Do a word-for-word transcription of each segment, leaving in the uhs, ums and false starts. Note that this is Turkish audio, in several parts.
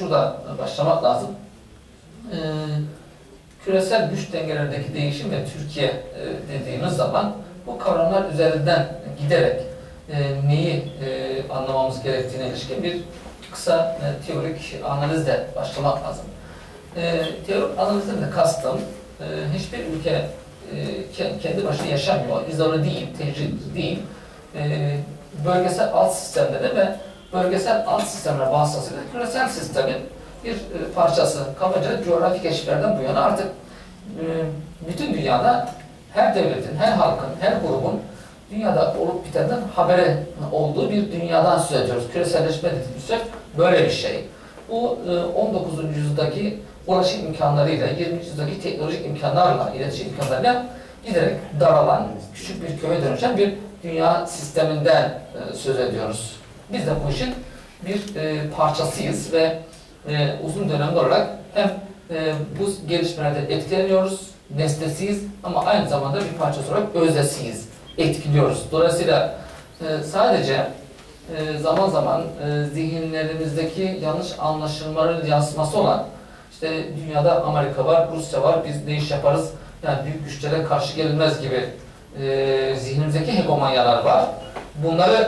şurada başlamak lazım. Ee, küresel güç dengelerindeki değişim ve Türkiye e, dediğimiz zaman bu kavramlar üzerinden giderek e, neyi e, anlamamız gerektiğine ilişkin bir kısa e, teorik analizle başlamak lazım. E, teorik analizden de kastım e, hiçbir ülke e, kendi başına yaşamıyor, izole değil, tecrit değil. E, bölgesel alt sistemleri ve bölgesel alt sistemler vasıtasıyla küresel sistemin bir e, parçası. Kabaca coğrafi keşiflerden bu yana artık e, bütün dünyada her devletin, her halkın, her grubun dünyada olup bitenden haberi olduğu bir dünyadan söz ediyoruz. Küreselleşme dediğimiz şey böyle bir şey. Bu on dokuzuncu yüzyıldaki ulaşım imkanlarıyla, yirminci yüzyıldaki teknolojik imkanlarla, iletişim imkanlarıyla giderek daralan, küçük bir köye dönüşen bir dünya sisteminden söz ediyoruz. Biz de bu işin bir parçasıyız ve uzun dönemli olarak hem bu gelişmelerde etkileniyoruz, nesnesiyiz ama aynı zamanda bir parçası olarak öznesiyiz, etkiliyoruz. Dolayısıyla sadece zaman zaman zihinlerimizdeki yanlış anlaşılmaların yansıması olan işte dünyada Amerika var, Rusya var, biz ne iş yaparız, yani büyük güçlere karşı gelinmez gibi zihnimizdeki hegemonyalar var. Bunları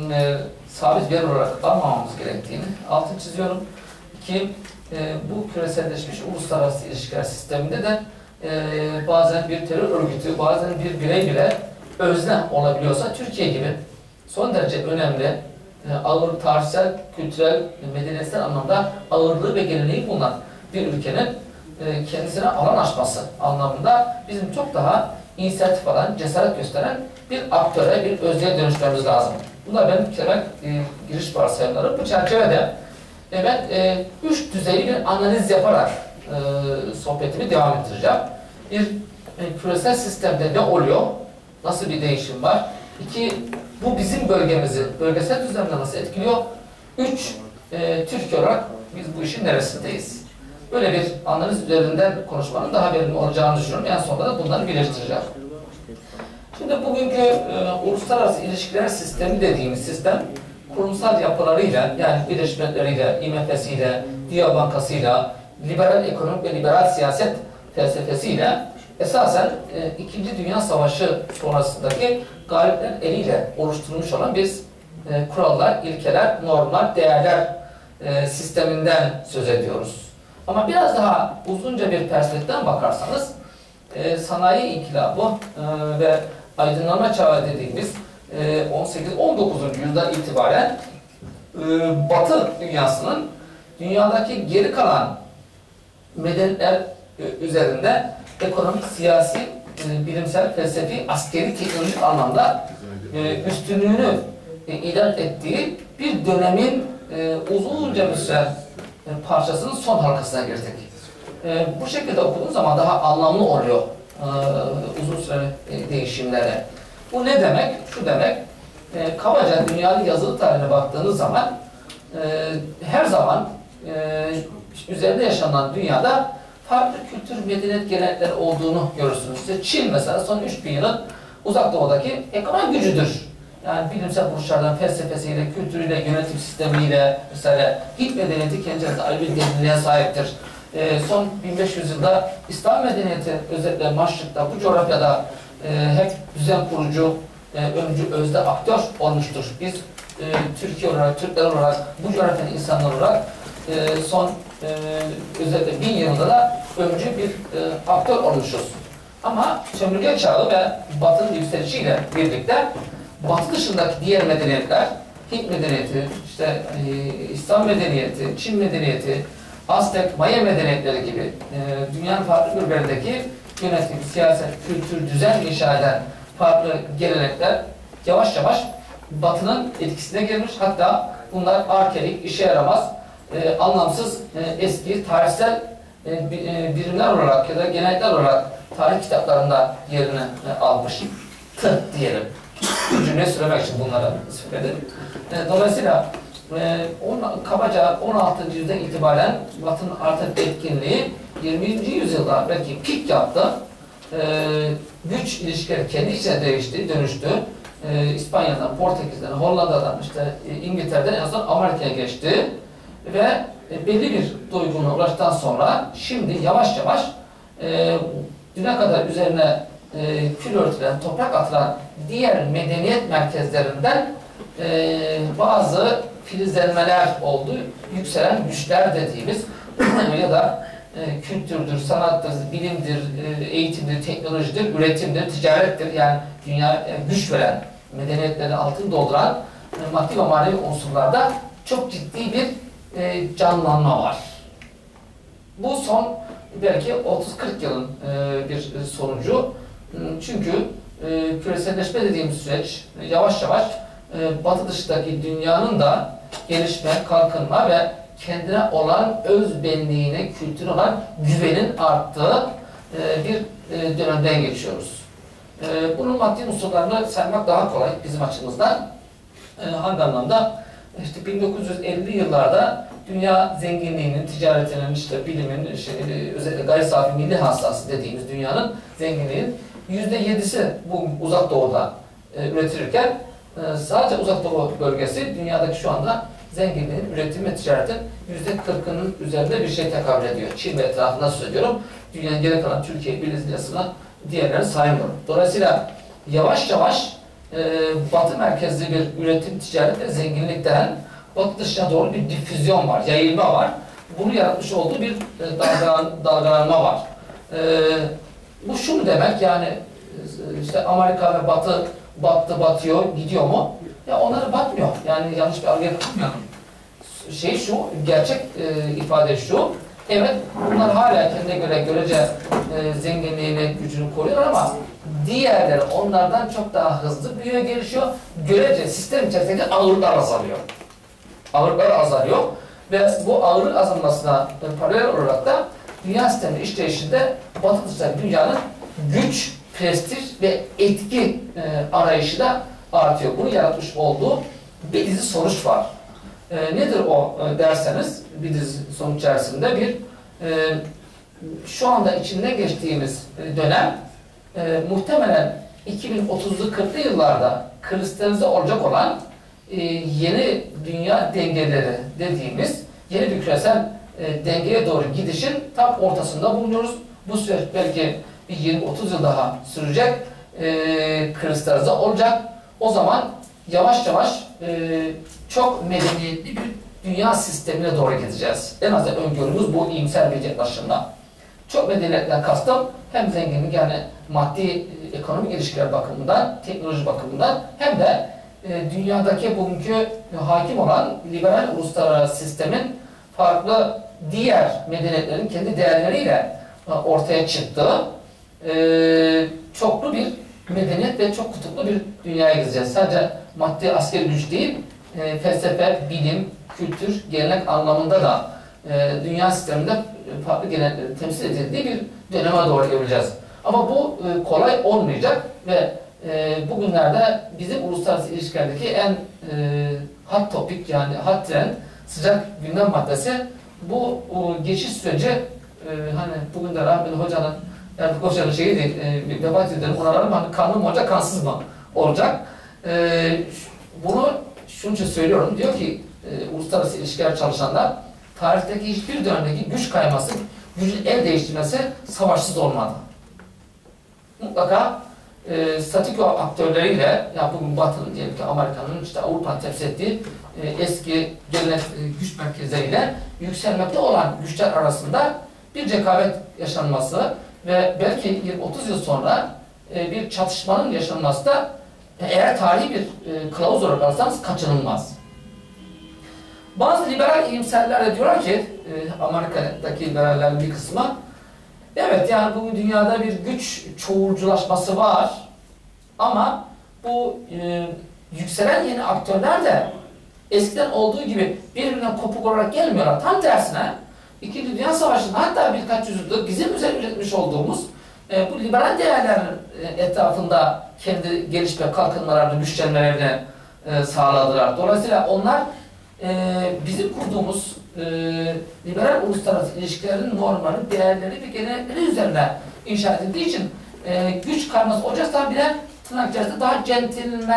sabit veri olarak almamamız gerektiğini altını çiziyorum. Ki bu küreselleşmiş uluslararası ilişkiler sisteminde de Ee, bazen bir terör örgütü, bazen bir birey bile özne olabiliyorsa Türkiye gibi son derece önemli, e, ağır tarihsel, kültürel, medeniyetsel anlamda ağırlığı ve geleneği bulunan bir ülkenin e, kendisine alan açması anlamında bizim çok daha inisiyatif alan, cesaret gösteren bir aktöre, bir özne'ye dönüşmemiz lazım. Bunlar benim temel e, giriş varsayımlarım. Bu çerçevede e, ben e, üç düzeyli bir analiz yaparak E, sohbetimi devam ettireceğim. Bir, e, küresel sistemde ne oluyor? Nasıl bir değişim var? İki, bu bizim bölgemizi, bölgesel düzlemde nasıl etkiliyor? Üç, e, Türkiye olarak biz bu işin neresindeyiz? Böyle bir analiz üzerinden konuşmanın daha verimli olacağını düşünüyorum. En sonunda da bunları birleştireceğim. Şimdi bugünkü e, uluslararası ilişkiler sistemi dediğimiz sistem kurumsal yapılarıyla, yani Birleşmiş Milletler'iyle, I M F'siyle, Dünya Bankası'yla, liberal ekonomik ve liberal siyaset felsefesiyle esasen e, İkinci Dünya Savaşı sonrasındaki galiplerin eliyle oluşturulmuş olan biz e, kurallar, ilkeler, normlar, değerler e, sisteminden söz ediyoruz. Ama biraz daha uzunca bir perspektiften bakarsanız e, sanayi inkılabı e, ve aydınlanma çağı dediğimiz e, on sekiz on dokuzuncu yüzyıldan itibaren e, Batı dünyasının dünyadaki geri kalan medeniyetler üzerinde ekonomik, siyasi, bilimsel, felsefi, askeri, teknolojik anlamda üstünlüğünü ilan ettiği bir dönemin uzunca bir süre parçasının son halkasına girdik. Bu şekilde okuduğun zaman daha anlamlı oluyor uzun süre değişimlere. Bu ne demek? Şu demek, kabaca dünyanın yazılı tarihine baktığınız zaman her zaman üzerinde yaşanan dünyada farklı kültür, medeniyet gelenekleri olduğunu görürsünüz. İşte Çin mesela son üç bin yılın Uzak Doğu'daki ekonomik gücüdür. Yani bilimsel buluşlardan felsefesiyle, kültürüyle, yönetim sistemiyle mesela Hint medeniyeti kendisine ayrı bir derinliğe sahiptir. E, son bin beş yüz yılda İslam medeniyeti özellikle Maşrik'ta, bu coğrafyada e, hep düzen kurucu, e, öncü, özde aktör olmuştur. Biz e, Türkiye olarak, Türkler olarak, bu coğrafyanın insanları olarak e, son e, özellikle bin yılda da öncü bir e, aktör olmuşuz. Ama sömürge çağı ve Batı'nın yükselişiyle birlikte Batı dışındaki diğer medeniyetler, Hint medeniyeti, işte e, İslam medeniyeti, Çin medeniyeti, Aztek, Maya medeniyetleri gibi e, dünyanın farklı bölgelerindeki yönetim, siyaset, kültür, düzen inşa eden farklı gelenekler yavaş yavaş Batı'nın etkisine girmiş. Hatta bunlar arkeik, işe yaramaz, e, anlamsız, e, eski, tarihsel e, birimler olarak ya da gelenekler olarak tarih kitaplarında yerini e, almış. Tı diyelim. Bir cümle söylemek için bunları söyledim. E, dolayısıyla e, on, kabaca on altıncı yüzyıldan itibaren Batı'nın artık etkinliği yirminci yüzyılda belki pik yaptı. E, güç ilişkileri kendi içine değişti, dönüştü. E, İspanya'dan, Portekiz'den, Hollanda'dan, işte e, İngiltere'den en son Amerika'ya geçti. Ve e, belli bir doygunluğa ulaştıktan sonra şimdi yavaş yavaş e, düne kadar üzerine e, kül örtülen, toprak atılan diğer medeniyet merkezlerinden e, bazı filizlenmeler oldu. Yükselen güçler dediğimiz ya da e, kültürdür, sanattır, bilimdir, e, eğitimdir, teknolojidir, üretimdir, ticarettir. Yani dünya e, güç veren, medeniyetlerin altını dolduran e, maddi ve manevi unsurlarda çok ciddi bir e, canlanma var. Bu son belki otuz kırk yılın e, bir sonucu. Çünkü e, küreselleşme dediğimiz süreç e, yavaş yavaş e, batı dışındaki dünyanın da gelişme, kalkınma ve kendine olan öz benliğine, kültürüne olan güvenin arttığı e, bir e, dönemden geçiyoruz. E, bunun maddi unsurlarını saymak daha kolay bizim açımızdan. E, hangi anlamda? İşte bin dokuz yüz elli yıllarda dünya zenginliğinin, ticaretinin, işte bilimin, işte, özellikle gayri safi milli hasılası dediğimiz dünyanın zenginliğinin yüzde yedisi bu uzak doğuda e, üretilirken e, sadece uzak doğu bölgesi dünyadaki şu anda zenginliğin, üretim ve ticaretin yüzde kırkının üzerinde bir şey tekabül ediyor. Çin ve etrafında söylüyorum. Dünyanın geri kalan Türkiye, Brezilya'sına diğerlerini saymıyorum. Dolayısıyla yavaş yavaş e, batı merkezli bir üretim, ticaret ve zenginlikten batı dışına doğru bir difüzyon var, yayılma var. Bunu yaratmış olduğu bir e, dalgalan, dalgalanma var. E, bu şu mu demek, yani e, işte Amerika ve batı battı, batıyor, gidiyor mu? Ya onları batmıyor. Yani yanlış bir algı yapılmıyor. Şey şu, gerçek e, ifade şu. Evet, bunlar hala kendine göre görece e, zenginliğini, gücünü koruyorlar ama diğerleri onlardan çok daha hızlı büyüyor, gelişiyor. Görece sistem içerisindeki ağırlıklar azalıyor. Ağırlıklar azalıyor ve bu ağırlık azalmasına e, paralel olarak da dünya sistemi işleyişinde batı dışındaki dünyanın güç, prestij ve etki e, arayışı da artıyor. Bunu yaratmış olduğu bir dizi sonuç var. E, nedir o e, derseniz, bir dizi sonuç içerisinde bir e, şu anda içinde geçtiğimiz e, dönem e, muhtemelen iki bin otuzlu kırklı yıllarda kristalize olacak olan e, yeni dünya dengeleri dediğimiz yeni bir küresel e, dengeye doğru gidişin tam ortasında bulunuyoruz. Bu süreç belki bir yirmi otuz yıl daha sürecek, e, kristalize olacak. O zaman yavaş yavaş e, çok medeniyetli bir dünya sistemine doğru gideceğiz. En azından öngörümüz bu iyimser bir yaklaşımla. Çok medeniyetten kastım hem zenginlik, yani maddi ekonomik ilişkiler bakımından, teknoloji bakımından hem de e, dünyadaki bugünkü hakim olan liberal uluslararası sistemin farklı diğer medeniyetlerin kendi değerleriyle e, ortaya çıktığı e, çoklu bir medeniyet ve çok kutuplu bir dünyaya gideceğiz. Sadece maddi askeri güç değil, e, felsefe, bilim, kültür, gelenek anlamında da e, dünya sisteminde farklı geleneklerin temsil edildiği bir döneme doğru geleceğiz. Ama bu e, kolay olmayacak ve e, bugünlerde bizim uluslararası ilişkilerdeki en e, hot topic, yani hot trend, sıcak gündem maddesi bu o, geçiş süreci. E, hani bugün de rahmetli hocanın, Ertuğrul Hoca'nın şeyi değil, e, vefat edelim, onaralım, hani kanlı mı olacak, kansız mı olacak? E, bunu şunun için söylüyorum, diyor ki e, uluslararası ilişkiler çalışanlar, tarihteki hiçbir dönemdeki güç kayması, gücün el değiştirmesi savaşsız olmadı. Mutlaka e, statiko aktörleriyle, ya bugün Batı'nın, diyelim ki Amerika'nın, işte Avrupa'nın temsil ettiği e, eski gelenek e, güç merkezleriyle yükselmekte olan güçler arasında bir rekabet yaşanması ve belki yirmi otuz yıl sonra e, bir çatışmanın yaşanması da e, eğer tarihi bir e, kılavuz olarak alırsanız kaçınılmaz. Bazı liberal iyimserler de diyorlar ki, e, Amerika'daki liberallerin bir kısmı, evet yani bugün dünyada bir güç çoğulculaşması var ama bu e, yükselen yeni aktörler de eskiden olduğu gibi birbirinden kopuk olarak gelmiyorlar. Tam tersine İkinci Dünya Savaşı'nda, hatta birkaç yüzyıldır bizim üzerine üretmiş olduğumuz e, bu liberal değerler e, etrafında kendi gelişme, kalkınmalarını, güçlenmelerini e, sağladılar. Dolayısıyla onlar e, bizim kurduğumuz e, liberal uluslararası ilişkilerin normları, değerleri ve gelenekleri üzerine inşa edildiği için e, güç karması olacaksa bile tırnak içerisinde daha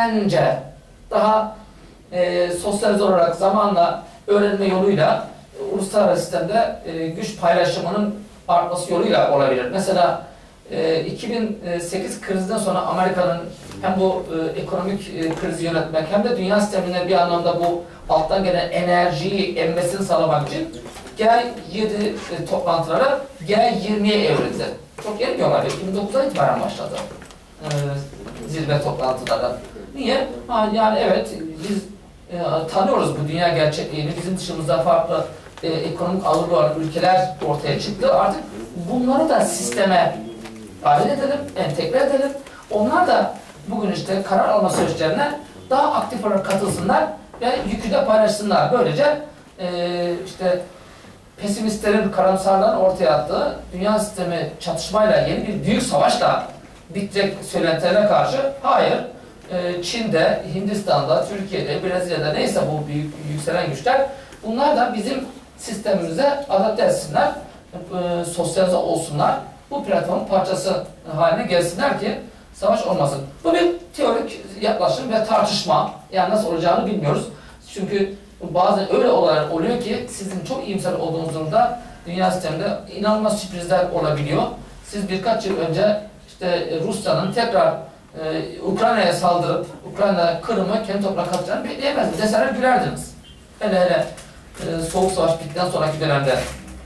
centilmence, daha e, sosyalize olarak zamanla öğrenme yoluyla uluslararası sistemde e, güç paylaşımının artması yoluyla olabilir. Mesela e, iki bin sekiz krizinden sonra Amerika'nın hem bu e, ekonomik e, krizi yönetmek hem de dünya sistemine bir anlamda bu alttan gelen enerjiyi emmesini sağlamak için G yedi e, toplantıları G yirmiye evrildi. Çok yeni bir olay. iki bin dokuzdan itibaren başladı e, zirve toplantıları. Niye? Ha, yani evet biz e, tanıyoruz bu dünya gerçekliğini. Bizim dışımızda farklı e, ekonomik algı olan ülkeler ortaya çıktı. Artık bunları da sisteme dahil edelim, entegre edelim. Onlar da bugün işte karar alma süreçlerine daha aktif olarak katılsınlar ve yükü de paylaşsınlar. Böylece e, işte pesimistlerin, karamsarların ortaya attığı dünya sistemi çatışmayla, yeni bir büyük savaşla bitecek söylentilerine karşı hayır, e, Çin'de, Hindistan'da, Türkiye'de, Brezilya'da neyse bu büyük yükselen güçler bunlar da bizim sistemimize adapte etsinler, e, sosyalize olsunlar, bu platformun parçası haline gelsinler ki savaş olmasın. Bu bir teorik yaklaşım ve tartışma. Yani nasıl olacağını bilmiyoruz. Çünkü bazen öyle olaylar oluyor ki sizin çok iyimser olduğunuz durumda dünya sisteminde inanılmaz sürprizler olabiliyor. Siz birkaç yıl önce işte Rusya'nın tekrar e, Ukrayna'ya saldırıp Ukrayna Kırım'ı kendi toprağına katacağını bekleyemezdiniz. Deseler gülerdiniz. Hele hele e, Soğuk Savaş bittikten sonraki dönemde.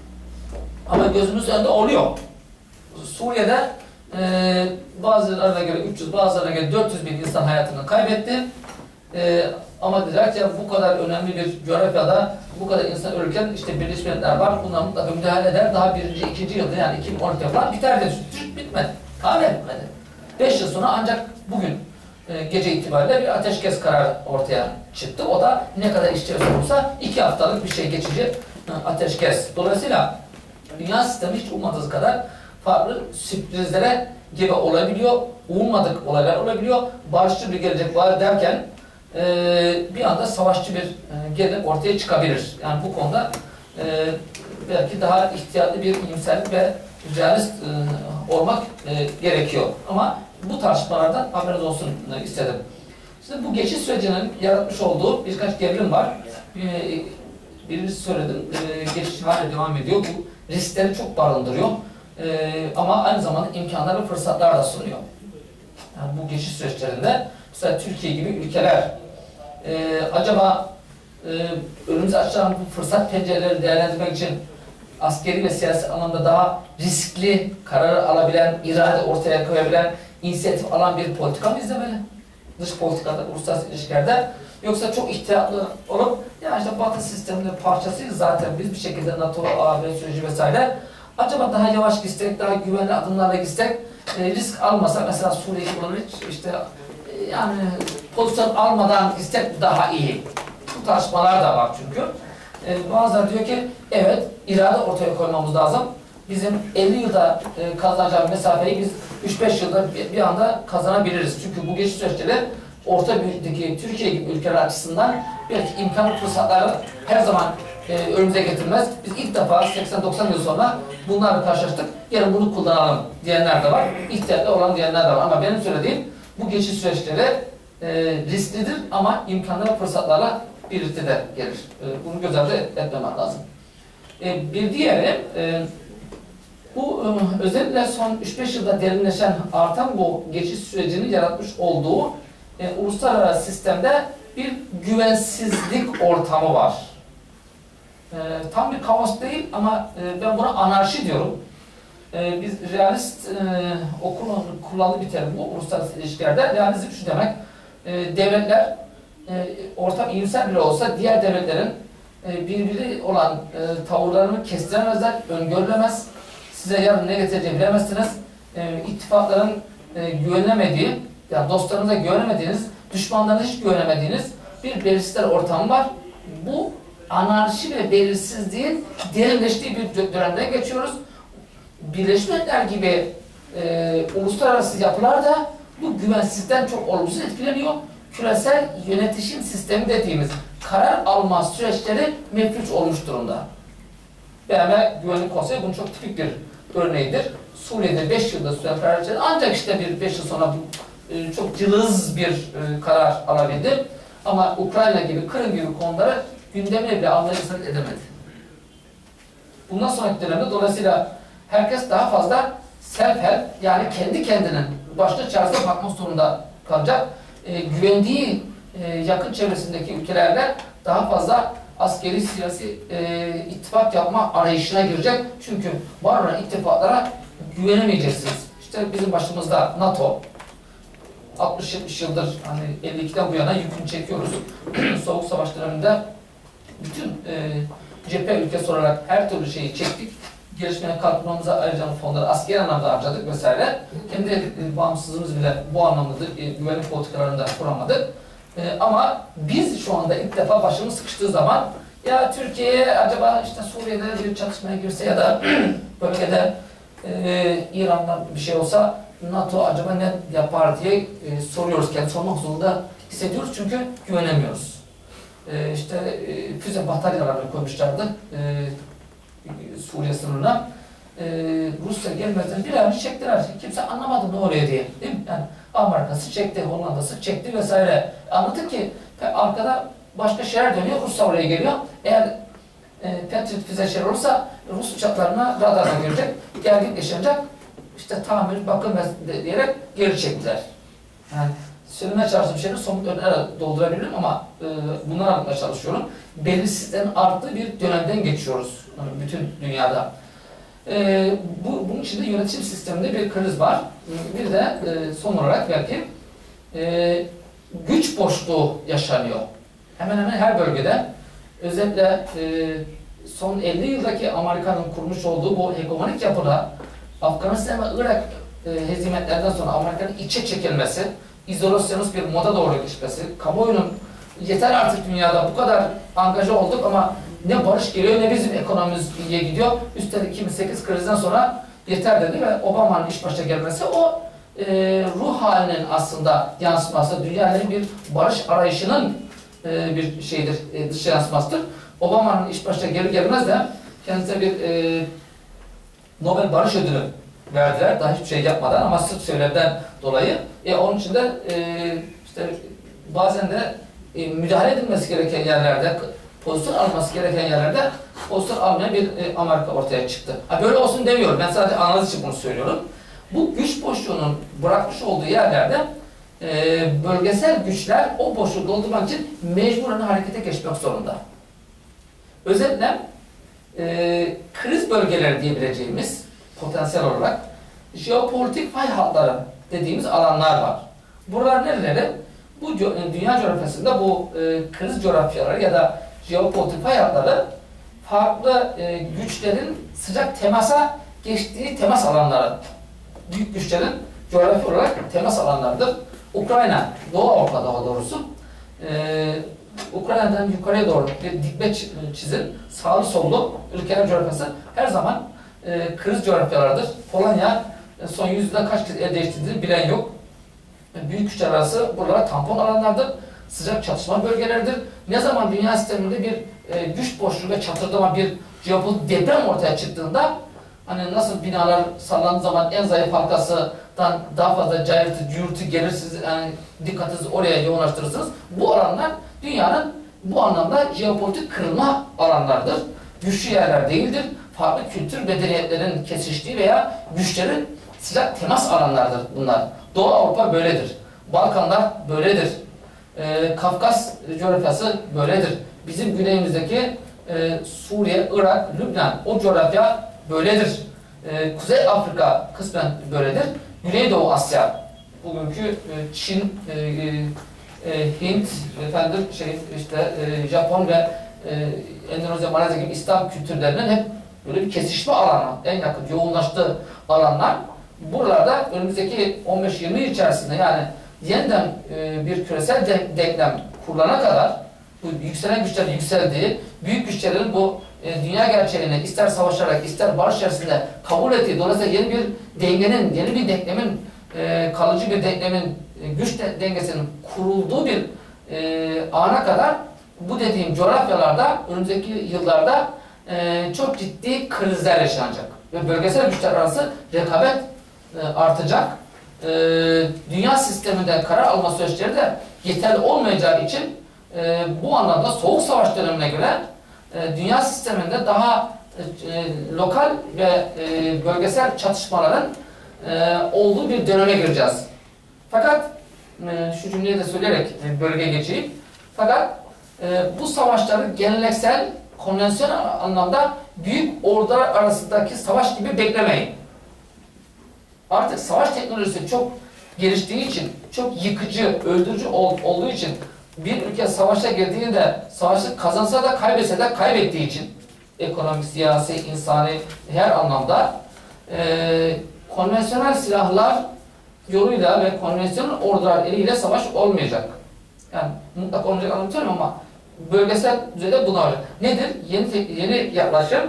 Ama gözümüz önünde oluyor. Suriye'de e, bazılarına göre üç yüz, bazılarına göre dört yüz bin insan hayatını kaybetti. E, ama dediler ki bu kadar önemli bir coğrafyada bu kadar insan ölürken işte Birleşmiş Milletler var. Bunlar mutlaka müdahale eder. Daha birinci, ikinci yılda yani iki bin on ikide falan biter dedi. Bitmedi. Hala bitmedi. Beş yıl sonra ancak bugün e, gece itibariyle bir ateşkes kararı ortaya çıktı. O da ne kadar işçi olursa iki haftalık bir şey geçici e, ateşkes. Dolayısıyla dünya sistemi hiç ummadığınız kadar farklı sürprizlere gebe olabiliyor. Ummadık olaylar olabiliyor. Barışçı bir gelecek var derken e, bir anda savaşçı bir e, gelecek ortaya çıkabilir. Yani bu konuda e, belki daha ihtiyatlı bir iyimserlik ve realist e, olmak e, gerekiyor. Ama bu tartışmalardan haberiniz olsun e, istedim. Şimdi bu geçiş sürecinin yaratmış olduğu birkaç gerilim var. E, birincisi söyledim, e, geçiş hala devam ediyor. Bu riskleri çok barındırıyor. E, ama aynı zamanda imkanlar ve fırsatlar da sunuyor. Yani bu geçiş süreçlerinde mesela Türkiye gibi ülkeler e, acaba e, önümüze açılan bu fırsat pencereleri değerlendirmek için askeri ve siyasi anlamda daha riskli karar alabilen, irade ortaya koyabilen, inisiyatif alan bir politika mı izlemeli? Dış politikada, uluslararası ilişkilerde. Yoksa çok ihtiyatlı olup, ya işte Batı sisteminin parçasıyız zaten biz bir şekilde NATO, A B süreci vesaire. Acaba daha yavaş gitsek, daha güvenli adımlarla gitsek, e, risk almasak, mesela Suriye gibi işte e, yani pozisyon almadan gitsek daha iyi. Bu tartışmalar da var çünkü. E, bazıları diyor ki, evet irade ortaya koymamız lazım. Bizim elli yılda e, kazanacağımız mesafeyi biz üç beş yılda bir, bir anda kazanabiliriz. Çünkü bu geçiş süreçleri orta büyüklükteki Türkiye gibi ülkeler açısından belki imkan fırsatları her zaman e, önümüze getirmez. Biz ilk defa seksen doksan yıl sonra bunlarla karşılaştık. Yarın bunu kullanalım diyenler de var. İhtiyatlı olan diyenler de var. Ama benim söylediğim bu geçiş süreçleri e, risklidir ama imkanlı ve fırsatlarla birlikte de gelir. E, bunu göz ardı etmemek lazım. E, bir diğeri e, bu e, özellikle son üç beş yılda derinleşen, artan bu geçiş sürecini yaratmış olduğu e, uluslararası sistemde bir güvensizlik ortamı var. E, tam bir kaos değil ama e, ben buna anarşi diyorum. E, biz realist e, okulun kullandığı bir terim bu uluslararası ilişkilerde. Realizm şu demek, e, devletler e, ortam iyimser bile olsa diğer devletlerin e, birbiri olan e, tavırlarını kestiremezler, öngörülemez. Size yarın ne getireceğini bilemezsiniz. E, ittifakların e, güvenemediği, yani dostlarınıza güvenemediğiniz, düşmanlarına hiç güvenemediğiniz bir belirsizler ortamı var. Bu anarşi ve belirsizliğin derinleştiği bir dönemden geçiyoruz. Birleşmiş Milletler gibi e, uluslararası yapılar da bu güvensizlikten çok olumsuz etkileniyor. Küresel yönetişim sistemi dediğimiz karar alma süreçleri meflüç olmuş durumda. B M Güvenlik Konseyi bunun çok tipik bir örneğidir. Suriye'de beş yılda süren karar içerisinde ancak işte bir beş yıl sonra bu, e, çok cılız bir e, karar alabildi. Ama Ukrayna gibi, Kırım gibi konuları gündemine bile almayı ısrar edemedi. Bundan sonraki dönemde dolayısıyla herkes daha fazla self-help, yani kendi kendinin başka çaresine bakmak zorunda kalacak. E, güvendiği e, yakın çevresindeki ülkelerle daha fazla askeri, siyasi e, ittifak yapma arayışına girecek. Çünkü var olan ittifaklara güvenemeyeceksiniz. İşte bizim başımızda NATO, altmış yetmiş yıldır, hani elli ikiden bu yana yükünü çekiyoruz. Soğuk Savaş döneminde bütün e, cephe ülkesi olarak her türlü şeyi çektik. Gelişmeye kalkmamıza ayrıca fonları askeri anlamda harcadık vesaire. Kendi e, bağımsızlığımız bile bu anlamda e, güvenlik politikalarında kuramadık. E, ama biz şu anda ilk defa başımız sıkıştığı zaman ya Türkiye acaba işte Suriye'de bir çatışmaya girse ya da bölgede e, İran'da bir şey olsa NATO acaba ne yapar diye e, soruyoruz. Kendi sormak zorunda hissediyoruz çünkü güvenemiyoruz. E, işte e, füze bataryalarını koymuşlardı e, Suriye sınırına. E, Rusya gelmeden bir an önce çektiler. Kimse anlamadı ne oluyor diye. Değil mi? Yani Amerika'sı çekti, Hollanda'sı çekti vesaire. Anladık ki arkada başka şeyler dönüyor. Rusya oraya geliyor. Eğer e, Patriot füze şey olursa Rus uçaklarına radarına girecek. Gergin yaşanacak. İşte tamir, bakım diyerek geri çektiler. Yani söylemeye çalıştığım şeyleri somut örneğe doldurabilirim ama e, bunları anlatmaya çalışıyorum. Belirsizliklerin arttığı bir dönemden geçiyoruz yani bütün dünyada. E, bu, bunun içinde yönetim sisteminde bir kriz var. Bir de e, son olarak belki e, güç boşluğu yaşanıyor. Hemen hemen her bölgede. Özellikle e, son elli yıldaki Amerika'nın kurmuş olduğu bu hegemonik yapıda Afganistan ve Irak e, hezimetlerden sonra Amerika'nın içe çekilmesi, izolasyonist bir moda doğru geçmesi, kamuoyunun yeter artık dünyada bu kadar angaja olduk ama ne barış geliyor ne bizim ekonomimiz iyiye gidiyor. Üstelik iki bin sekiz krizden sonra yeter dedi ve Obama'nın iş başa gelmesi o e, ruh halinin aslında yansıması, dünyanın bir barış arayışının e, bir şeydir, e, dış yansımasıdır. Obama'nın iş başa gelir gelmez de kendisine bir e, Nobel Barış Ödülü verdiler. Daha hiçbir şey yapmadan ama sırf söylemden dolayı. E, onun için de e, işte bazen de e, müdahale edilmesi gereken yerlerde, pozisyon alması gereken yerlerde pozisyon almayan bir e, Amerika ortaya çıktı. Ha, böyle olsun demiyorum. Ben sadece analiz için bunu söylüyorum. Bu güç boşluğunun bırakmış olduğu yerlerde e, bölgesel güçler o boşluğu doldurmak için mecburen harekete geçmek zorunda. Özetle e, kriz bölgeleri diyebileceğimiz potansiyel olarak jeopolitik fay hatları dediğimiz alanlar var. Buralar nereleri? Bu dünya coğrafyasında bu e, kriz coğrafyaları ya da jeopolitik fay hatları farklı e, güçlerin sıcak temasa geçtiği temas alanları. Büyük güçlerin coğrafi olarak temas alanlarıdır. Ukrayna, Doğu Avrupa daha doğrusu. E, Ukrayna'dan yukarıya doğru bir dikme çizin, sağlı sollu ülkeler coğrafyası her zaman e, kriz coğrafyalardır. Polonya e, son yüzyılda kaç kez el değiştirdiğini bilen yok. E, büyük güçler arası buralara tampon alanlardır. Sıcak çatışma bölgeleridir. Ne zaman dünya sisteminde bir e, güç boşluğu ve çatırdama bir jeopolitik deprem ortaya çıktığında hani nasıl binalar sallandığı zaman en zayıf halkasından daha fazla cayırtı, cüğürtü gelir, siz yani dikkatinizi oraya yoğunlaştırırsınız. Bu alanlar dünyanın bu anlamda jeopolitik kırılma alanlardır. Güçlü yerler değildir. Farklı kültür medeniyetlerin kesiştiği veya güçlerin sıcak temas alanlardır bunlar. Doğu Avrupa böyledir. Balkanlar böyledir. Ee, Kafkas coğrafyası böyledir. Bizim güneyimizdeki e, Suriye, Irak, Lübnan o coğrafya böyledir. Ee, Kuzey Afrika kısmen böyledir. Güneydoğu Asya, bugünkü e, Çin, e, e, Hint, efendim şey işte e, Japon ve e, Endonezya, Malezya gibi İslam kültürlerinin hep böyle bir kesişme alanı, en yakın yoğunlaştığı alanlar. Buralarda önümüzdeki on beş yirmi yıl içerisinde yani yeniden e, bir küresel de denklem kurulana kadar bu yükselen güçlerin yükseldiği, büyük güçlerin bu e, dünya gerçeğini ister savaşarak ister barış içerisinde kabul ettiği, dolayısıyla yeni bir dengenin, yeni bir denklemin, e, kalıcı bir denklemin, e, güç de, dengesinin kurulduğu bir e, ana kadar bu dediğim coğrafyalarda önümüzdeki yıllarda e, çok ciddi krizler yaşanacak. Ve bölgesel güçler arası rekabet e, artacak. E, dünya sisteminde karar alma süreçleri de yeterli olmayacağı için e, bu anlamda Soğuk Savaş dönemine göre e, dünya sisteminde daha e, lokal ve e, bölgesel çatışmaların e, olduğu bir döneme gireceğiz. Fakat e, şu cümleyi de söyleyerek e, bölge geçeyim. Fakat e, bu savaşları geleneksel, konvansiyonel anlamda büyük ordular arasındaki savaş gibi beklemeyin. Artık savaş teknolojisi çok geliştiği için, çok yıkıcı, öldürücü ol, olduğu için bir ülke savaşa girdiğinde savaşı kazansa da kaybetse de kaybettiği için ekonomik, siyasi, insani her anlamda e, konvansiyonel silahlar yoluyla ve konvansiyonel ordular eliyle savaş olmayacak. Yani mutlaka olacak anlatıyorum ama bölgesel düzeyde buna olacak. Nedir? Yeni, yeni yaklaşım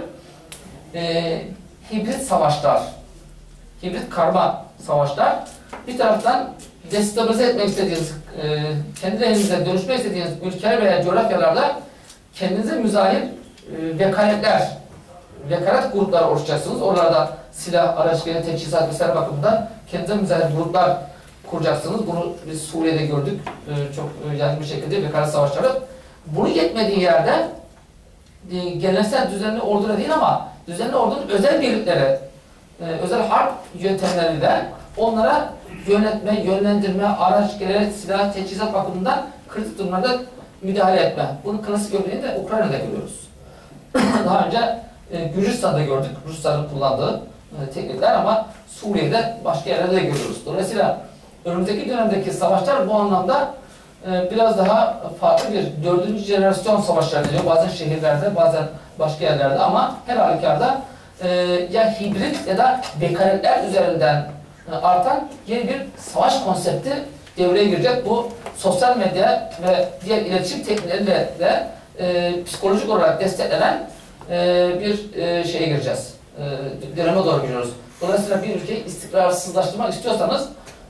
e, hibrit savaşlar. Hibrit karma savaşlar. Bir taraftan destabilize etmek istediğiniz, e, kendi elinizde dönüşmek istediğiniz ülkeler veya coğrafyalarda kendinize müzahir e, vekaletler, vekalet grupları oluşturacaksınız. Oralarda silah, araç, gene teçhizat vesaire bakımından kendinize müzahir gruplar kuracaksınız. Bunu biz Suriye'de gördük. E, çok e, yaygın bir şekilde vekalet savaşları. Bunu yetmediği yerde e, geleneksel düzenli ordular değil ama düzenli ordunun özel birlikleri, e, özel harp yöntemleriyle onlara yönetme, yönlendirme, araç, gereç, silah, teçhizat bakımından kritik durumlarda müdahale etme. Bunun klasik örneğini de Ukrayna'da görüyoruz. Daha önce e, Gürcistan'da gördük, Rusların kullandığı e, teknikler ama Suriye'de başka yerlerde de görüyoruz. Dolayısıyla önümüzdeki dönemdeki savaşlar bu anlamda e, biraz daha farklı bir dördüncü jenerasyon savaşlar deniyor. Bazen şehirlerde, bazen başka yerlerde ama her halükarda e, ya hibrit ya da vekaletler üzerinden artan yeni bir savaş konsepti devreye girecek. Bu sosyal medya ve diğer iletişim teknikleriyle de e, psikolojik olarak desteklenen e, bir e, şeye gireceğiz. E, döneme doğru giriyoruz. Dolayısıyla bir ülkeyi istikrarsızlaştırmak istiyorsanız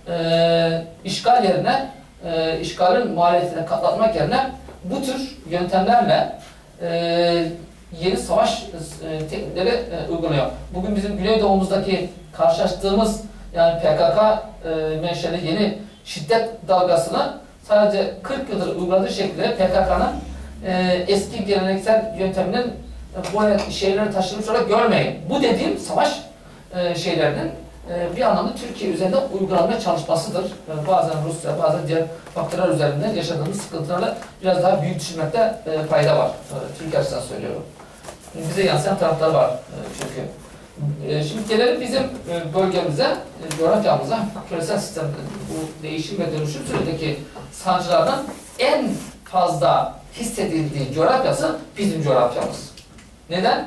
e, işgal yerine, e, işgalin maliyetine katlatmak yerine bu tür yöntemlerle e, yeni savaş e, teknikleri e, uyguluyor. Bugün bizim Güneydoğumuzdaki karşılaştığımız yani P K K e, menşeli yeni şiddet dalgasını sadece kırk yıldır uyguladığı şekilde P K K'nın e, eski geleneksel yönteminin e, bu şeyleri taşınmış olarak görmeyin. Bu dediğim savaş e, şeylerinin e, bir anlamda Türkiye üzerinde uygulanmaya çalışmasıdır. E, bazen Rusya, bazen diğer faktörler üzerinde yaşadığımız sıkıntıları biraz daha büyük düşünmekte e, fayda var. E, Türkiye açısından söylüyorum. Bize yansıyan taraflar var e, çünkü. Şimdi gelelim bizim bölgemize, coğrafyamıza, küresel sistem, bu değişim ve dönüşüm sürecindeki sancılardan en fazla hissedildiği coğrafyası bizim coğrafyamız. Neden?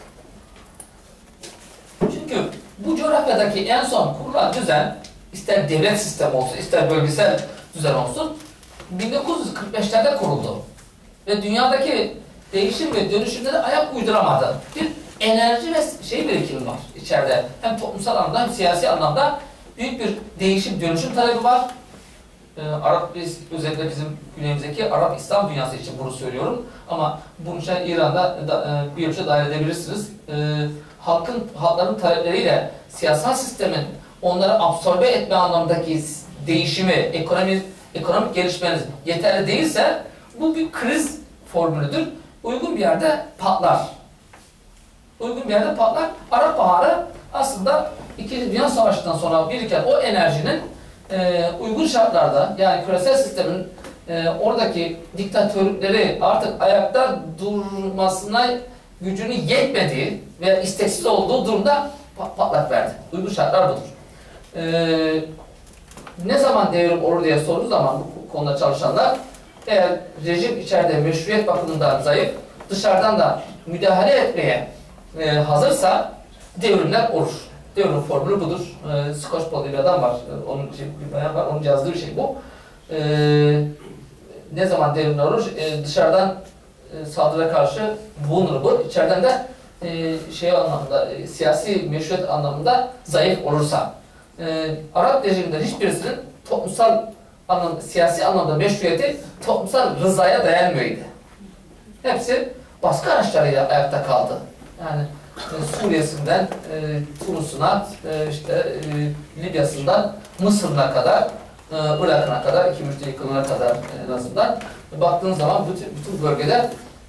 Çünkü bu coğrafyadaki en son kurulan düzen, ister devlet sistemi olsun, ister bölgesel düzen olsun, bin dokuz yüz kırk beşlerde kuruldu. Ve dünyadaki değişim ve dönüşümde de ayak uyduramadı. Bir enerji ve şey birikimi var içeride. Hem toplumsal anlamda hem siyasi anlamda büyük bir değişim, dönüşüm talebi var. Ee, Arap, biz, özellikle bizim güneyimizdeki Arap İslam dünyası için bunu söylüyorum. Ama bunu için İran'da da, e, bir ölçüde dahil edebilirsiniz. Ee, halkın, halkların talepleriyle siyasal sistemin onları absorbe etme anlamındaki değişimi, ekonomi, ekonomik gelişmeniz yeterli değilse bu bir kriz formülüdür. Uygun bir yerde patlar. Uygun bir yerde patlar. Arap Baharı aslında İkinci Dünya Savaşı'ndan sonra biriken o enerjinin e, uygun şartlarda, yani küresel sistemin e, oradaki diktatörlükleri artık ayakta durmasına gücünü yetmediği ve isteksiz olduğu durumda patlak verdi. Uygun şartlar budur. E, ne zaman devrim olur diye sorduğu zaman bu konuda çalışanlar, eğer rejim içeride meşruiyet bakımından zayıf, dışarıdan da müdahale etmeye e, hazırsa devrimler olur. Devrim formülü budur. E, Scotch Paul diye bir adam var. E, onun şey, bir bayan var. Onun yazdığı bir şey bu. E, ne zaman devrimler olur? E, dışarıdan e, saldırıya karşı vulnerable, içeriden de e, şey anlamda, e, siyasi meşruiyet anlamında zayıf olursa. E, Arap rejiminden hiçbirisinin toplumsal anlam, siyasi anlamda meşruiyeti toplumsal rızaya dayanmıyordu. Hepsi baskı araçlarıyla ayakta kaldı. Yani e, Suriye'sinden e, Tunus'una, e, işte e, Libya'sından Mısır'ına kadar, e, Irak'ına kadar, iki bin üçte yıkılana kadar en azından baktığınız zaman bütün, bütün bölgede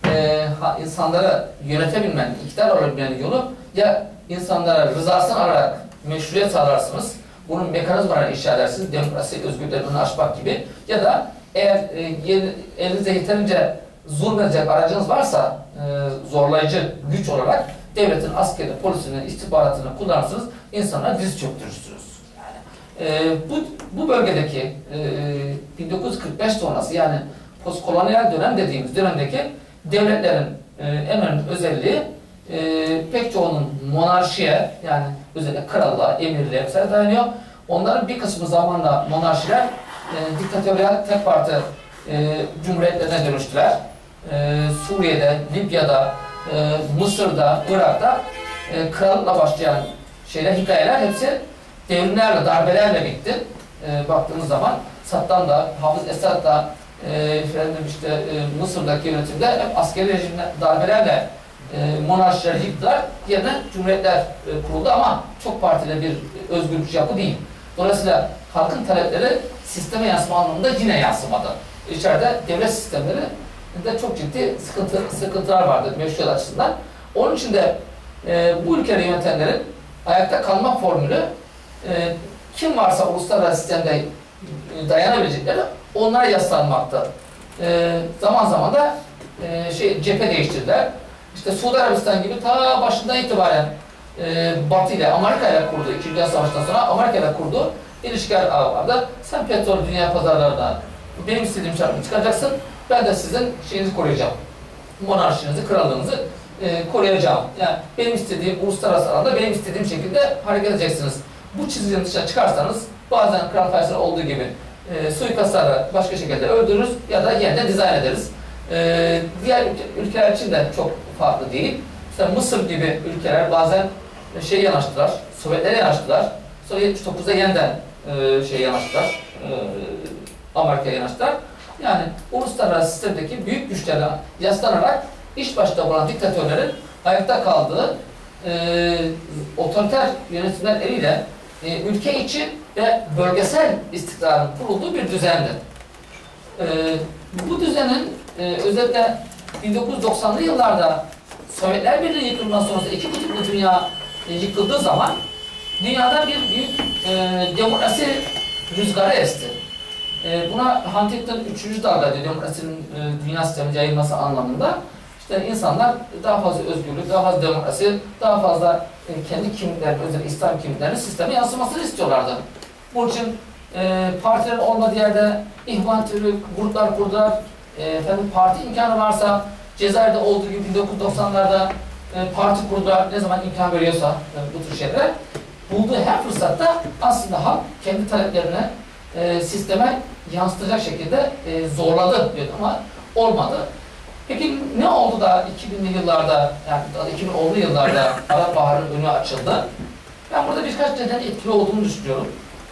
e, ha, insanları yönetebilmenin, iktidar olabilmenin yolu ya insanlara rızasını alarak meşruiyet sağlarsınız, bunun mekanizmalarını inşa edersiniz, demokrasi, özgürlüklerini aşmak gibi, ya da eğer e, elinizde yeterince zulmedecek aracınız varsa e, zorlayıcı güç olarak devletin, askerini, polisinin, istihbaratını kullanırsınız, insanlara diz çöktürürsünüz. Yani, e, bu, bu bölgedeki e, bin dokuz yüz kırk beş sonrası, yani postkolonyal dönem dediğimiz dönemdeki devletlerin e, en önemli özelliği e, pek çoğunun monarşiye, yani özellikle krallığa, emirliğe vesaire dayanıyor. Onların bir kısmı zamanla monarşiler e, diktatöryal tek parti e, cumhuriyetlerine dönüştüler. E, Suriye'de, Libya'da, e, Mısır'da, Irak'ta e, krallıkla başlayan şeyler, hikayeler hepsi devrimlerle, darbelerle bitti. E, baktığımız zaman Saddam da, Hafız Esad da, e, efendim işte e, Mısır'daki yönetimde hep askeri rejimler, darbelerle e, monarşiler yıktılar. Yerine cumhuriyetler e, kuruldu ama çok partili bir özgürlükçü yapı değil. Dolayısıyla halkın talepleri sisteme yansıma anlamında yine yansımadı. İçeride devlet sistemleri de çok ciddi sıkıntı, sıkıntılar vardı meşruiyet açısından. Onun için de e, bu ülkeleri yönetenlerin ayakta kalma formülü e, kim varsa uluslararası sistemde dayanabilecekleri onlara yaslanmakta. E, zaman zaman da e, şey cephe değiştirdiler. İşte Suudi Arabistan gibi ta başından itibaren e, Batı ile Amerika ile kurdu. İkinci Dünya Savaşı'ndan sonra Amerika ile kurdu. İlişkiler ağı vardı. Sen petrol dünya pazarlarından benim istediğim şartını çıkaracaksın. Ben de sizin şeyinizi koruyacağım. Monarşinizi, krallığınızı e, koruyacağım. Yani benim istediğim uluslararası alanda benim istediğim şekilde hareket edeceksiniz. Bu çizginin dışına çıkarsanız bazen Kral Faysal olduğu gibi e, suikastlarla başka şekilde öldürürüz ya da yeniden dizayn ederiz. E, diğer ülkeler için de çok farklı değil. Mesela Mısır gibi ülkeler bazen şey yanaştılar, Sovyetlere yanaştılar. Sonra yetmiş dokuzda yeniden e, şey yanaştılar, e, Amerika'ya yanaştılar. Yani uluslararası sistemdeki büyük güçlerle yaslanarak iş başta olan diktatörlerin ayakta kaldığı e, otoriter yönetimler eliyle e, ülke içi ve bölgesel istikrarın kurulduğu bir düzendi. E, bu düzenin e, özellikle bin dokuz yüz doksanlı yıllarda Sovyetler Birliği yıkılmasından sonrası iki kutuplu dünya e, yıkıldığı zaman dünyada bir büyük e, demokrasi rüzgarı esti. E, buna Huntington üçüncü dalga diyor, demokrasinin e, dünya sistemine yayılması anlamında. İşte insanlar daha fazla özgürlük, daha fazla demokrasi, daha fazla e, kendi kimliklerini, özellikle İslam kimliklerinin sisteme yansımasını istiyorlardı. Bunun için e, partilerin olmadığı yerde ihvan türü gruplar kurdular. E, efendim, parti imkanı varsa Cezayir'de olduğu gibi bin dokuz yüz doksanlarda e, parti kurdular. Ne zaman imkan veriyorsa e, bu tür şeyler. Bulduğu her fırsatta aslında halk kendi taleplerine e, sisteme yansıtacak şekilde e, zorladı diyor ama olmadı. Peki ne oldu da iki binli yıllarda, yani iki bin onlu yıllarda Arap Baharı'nın önü açıldı? Ben burada birkaç neden etkili olduğunu düşünüyorum.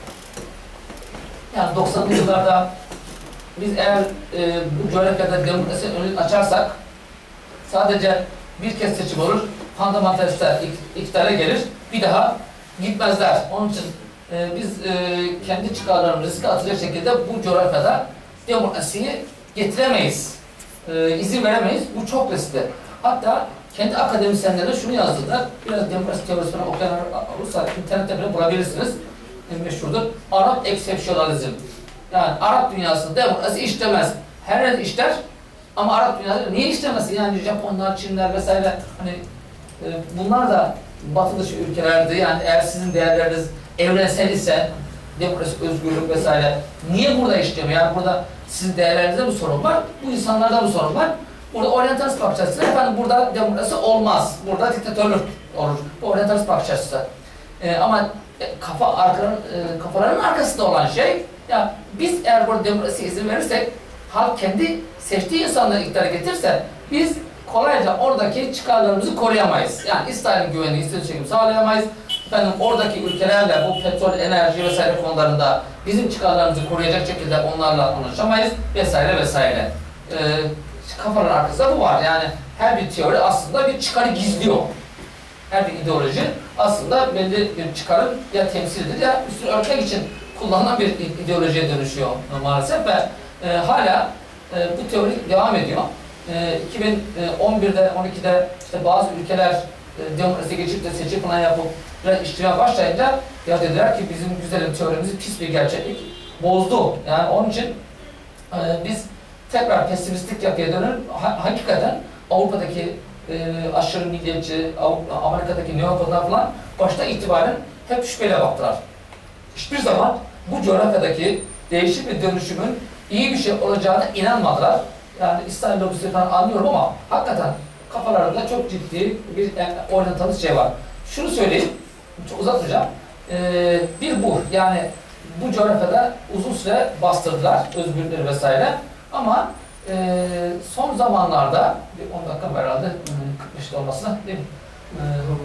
Yani doksanlı yıllarda biz eğer e, bu coğrafyada demokrasinin önünü açarsak sadece bir kez seçim olur, fundamentalistler iktidara gelir, bir daha gitmezler. Onun için e, biz e, kendi çıkarlarımızı riske atacak şekilde bu coğrafyada demokrasiyi getiremeyiz. E, izin veremeyiz. Bu çok riskli. Hatta kendi akademisyenlerine şunu yazdılar. Biraz demokrasi teorisi falan okuyanlar olursa internette bile bulabilirsiniz. E, meşhurdur. Arap eksepsiyonalizm. Yani Arap dünyasında demokrasi işlemez. Her yer işler ama Arap dünyası niye işlemesi? Yani Japonlar, Çinler vesaire, hani e, bunlar da Batı dışı ülkelerdi. Yani eğer sizin değerleriniz evrensel ise demokrasi, özgürlük vesaire niye burada işlemiyor? Yani burada sizin değerlerinizde bir sorun var. Bu insanlarda bir sorun var. Burada oryantalist bakış açısı, efendim burada demokrasi olmaz. Burada diktatörlük olur. Bu oryantalist bakış açısı. E, ama e, kafa arkaların, e, kafaların arkasında olan şey, ya biz eğer burada demokrasiye izin verirsek, halk kendi seçtiği insanları iktidara getirse biz kolayca oradaki çıkarlarımızı koruyamayız. Yani İsrail'in güvenliği istediği şekilde sağlayamayız. Efendim oradaki ülkelerle bu petrol, enerji vesaire konularında bizim çıkarlarımızı koruyacak şekilde onlarla anlaşamayız vesaire vesaire. Ee, kafanın arkasında bu var. Yani her bir teori aslında bir çıkarı gizliyor. Her bir ideoloji aslında belli bir çıkarın ya temsilidir ya üstünü örtmek için kullanılan bir ideolojiye dönüşüyor maalesef ve e, hala e, bu teori devam ediyor. e, iki bin on birde, on ikide işte bazı ülkeler e, demokrasi geçip de seçim falan yapıp işlemeye başlayınca ya dediler ki bizim güzelim teorimizi pis bir gerçeklik bozdu. Yani onun için e, biz tekrar pesimistik yapıya dönüp ha, hakikaten Avrupa'daki e, aşırı milliyetçi, Amerika'daki neokonlar falan başta itibaren hep şüpheyle baktılar. Hiçbir zaman bu coğrafyadaki değişim ve dönüşümün iyi bir şey olacağına inanmadılar. Yani İsrail lobisi falan anlıyorum ama hakikaten kafalarında çok ciddi bir oryantalist şey var. Şunu söyleyeyim, çok uzatmayacağım. Ee, bir bu, yani bu coğrafyada uzun süre bastırdılar özgürlükleri vesaire. Ama e, son zamanlarda, bir on dakika herhalde, kırk beşte olmasına değil mi? Ee,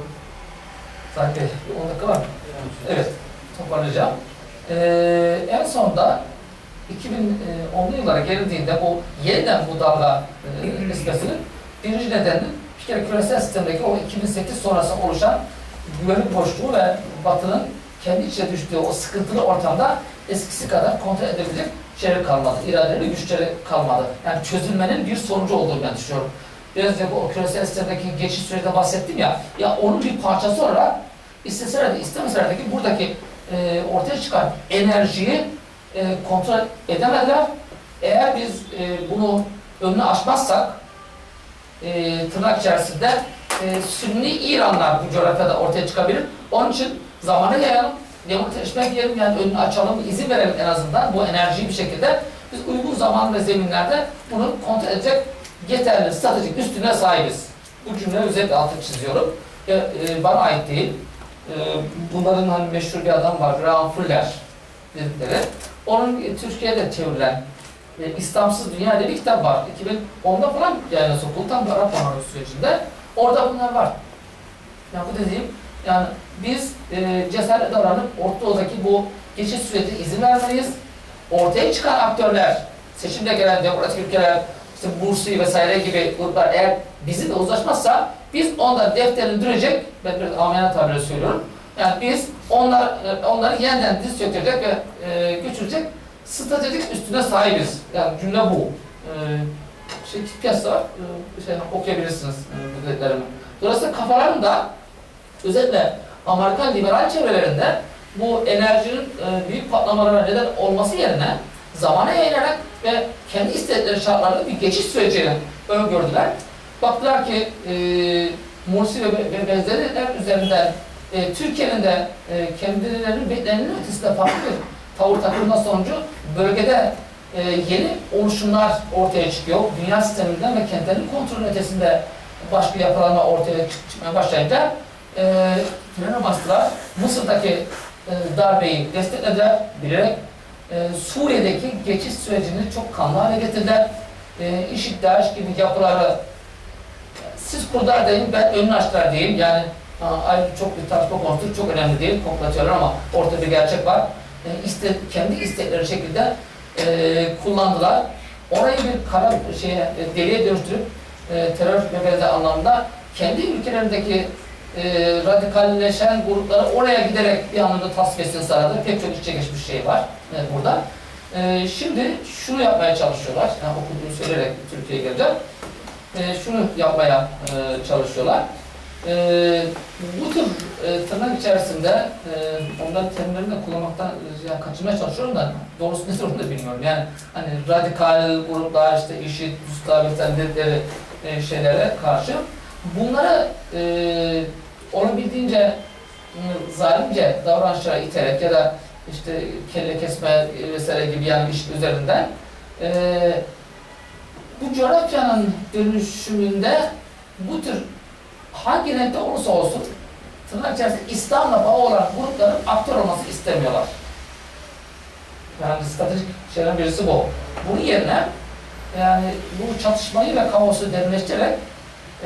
Zaten bir on dakika var mı? Evet, toparlayacağım. Ee, en sonunda iki bin onlu yıllara gelindiğinde bu yeniden bu dalga e, esmesinin birinci nedeni bir kere küresel sistemdeki o iki bin sekiz sonrası oluşan güvenlik boşluğu ve Batı'nın kendi içine düştüğü o sıkıntılı ortamda eskisi kadar kontrol edebilecek şeyleri kalmadı, iradeleri, güçleri kalmadı. Yani çözülmenin bir sonucu olduğunu ben düşünüyorum. Biraz önce o küresel sistemdeki geçiş sürecinde bahsettim ya, ya onun bir parçası olarak isteseler de istemeseler de ki buradaki e, ortaya çıkan enerjiyi e, kontrol edemediler. Eğer biz e, bunu önünü açmazsak e, tırnak içerisinde e, Sünni İranlar bu coğrafyada ortaya çıkabilir. Onun için zamana yayalım, demokratikleşmek diyelim, yani önünü açalım, izin verelim en azından bu enerjiyi bir şekilde. Biz uygun zaman ve zeminlerde bunu kontrol edecek yeterli stratejik üstüne sahibiz. Bu cümle özellikle altını çiziyorum. E, e, bana ait değil. E, bunların hani meşhur bir adam var, Graham Fuller dedikleri. Onun e, Türkiye'de çevrilen e, İslamsız Dünya diye bir kitap var. iki bin onda falan yayına sokuldu. Tam da Arap Anadolu sürecinde. Orada bunlar var. Yani bu dediğim, yani biz e, cesaret davranıp Orta Doğu'daki bu geçiş sürecine izin vermeliyiz. Ortaya çıkan aktörler, seçimde gelen demokratik ülkeler, işte Bursi vesaire gibi gruplar eğer bizimle uzlaşmazsa biz onların defterini dürecek, ben biraz amiyane tabirle söylüyorum. Yani biz onlar onları yeniden diz çökecek ve e, götürecek stratejik üstüne sahibiz. Yani cümle bu. E, şey piyasa var, e, şey okuyabilirsiniz bu e, dediklerimi. Dolayısıyla kafalarında özellikle Amerikan liberal çevrelerinde bu enerjinin e, büyük patlamalara neden olması yerine zamana yayılarak ve kendi istedikleri şartlarda bir geçiş sürecini öngördüler. Baktılar ki e, Mursi ve, ve benzeriler üzerinden e, Türkiye'nin de e, kendilerinin beklenenin ötesinde farklı bir tavır takılma sonucu bölgede e, yeni oluşumlar ortaya çıkıyor. Dünya sisteminden ve kentlerin kontrolünün ötesinde başka yapılanma ortaya çıkmaya başlayınca e, frene bastılar. Mısır'daki e, darbeyi desteklediler bilerek. E, Suriye'deki geçiş sürecini çok kanlı hale getirdiler. E, IŞİD, DAEŞ gibi yapıları siz kurdar deyin, ben önünü açtılar diyeyim. Yani ayrı çok bir tartışma konusu, çok önemli değil, komplatörler ama ortada bir gerçek var. E, iste, kendi istekleri şekilde e, kullandılar. Orayı bir kara şeye, e, deliğe dönüştürüp e, terör ve benzer anlamda kendi ülkelerindeki e, radikalleşen grupları oraya giderek bir anlamda tasfiye etsin sağladı. Pek çok içe geçmiş şey var e, burada. E, şimdi şunu yapmaya çalışıyorlar. Yani okuduğunu söyleyerek Türkiye'ye geleceğim. E, şunu yapmaya e, çalışıyorlar. E, bu tür e, tırnak içerisinde e, onların terimlerini de kullanmaktan e, yani kaçınmaya çalışıyorum da doğrusu ne sorunu da bilmiyorum. Yani hani radikal gruplar, işte IŞİD, Usta vesaire dedikleri e, şeylere karşı bunları e, olabildiğince e, zalimce davranışlara iterek ya da işte kelle kesme vesaire gibi yani iş üzerinden e, bu coğrafyanın dönüşümünde bu tür hangi renkte olursa olsun tırnak içerisinde İslam'la bağı olan grupların aktör olması istemiyorlar. Yani stratejik şeylerin birisi bu. Bunun yerine yani bu çatışmayı ve kaosu derinleştirerek e,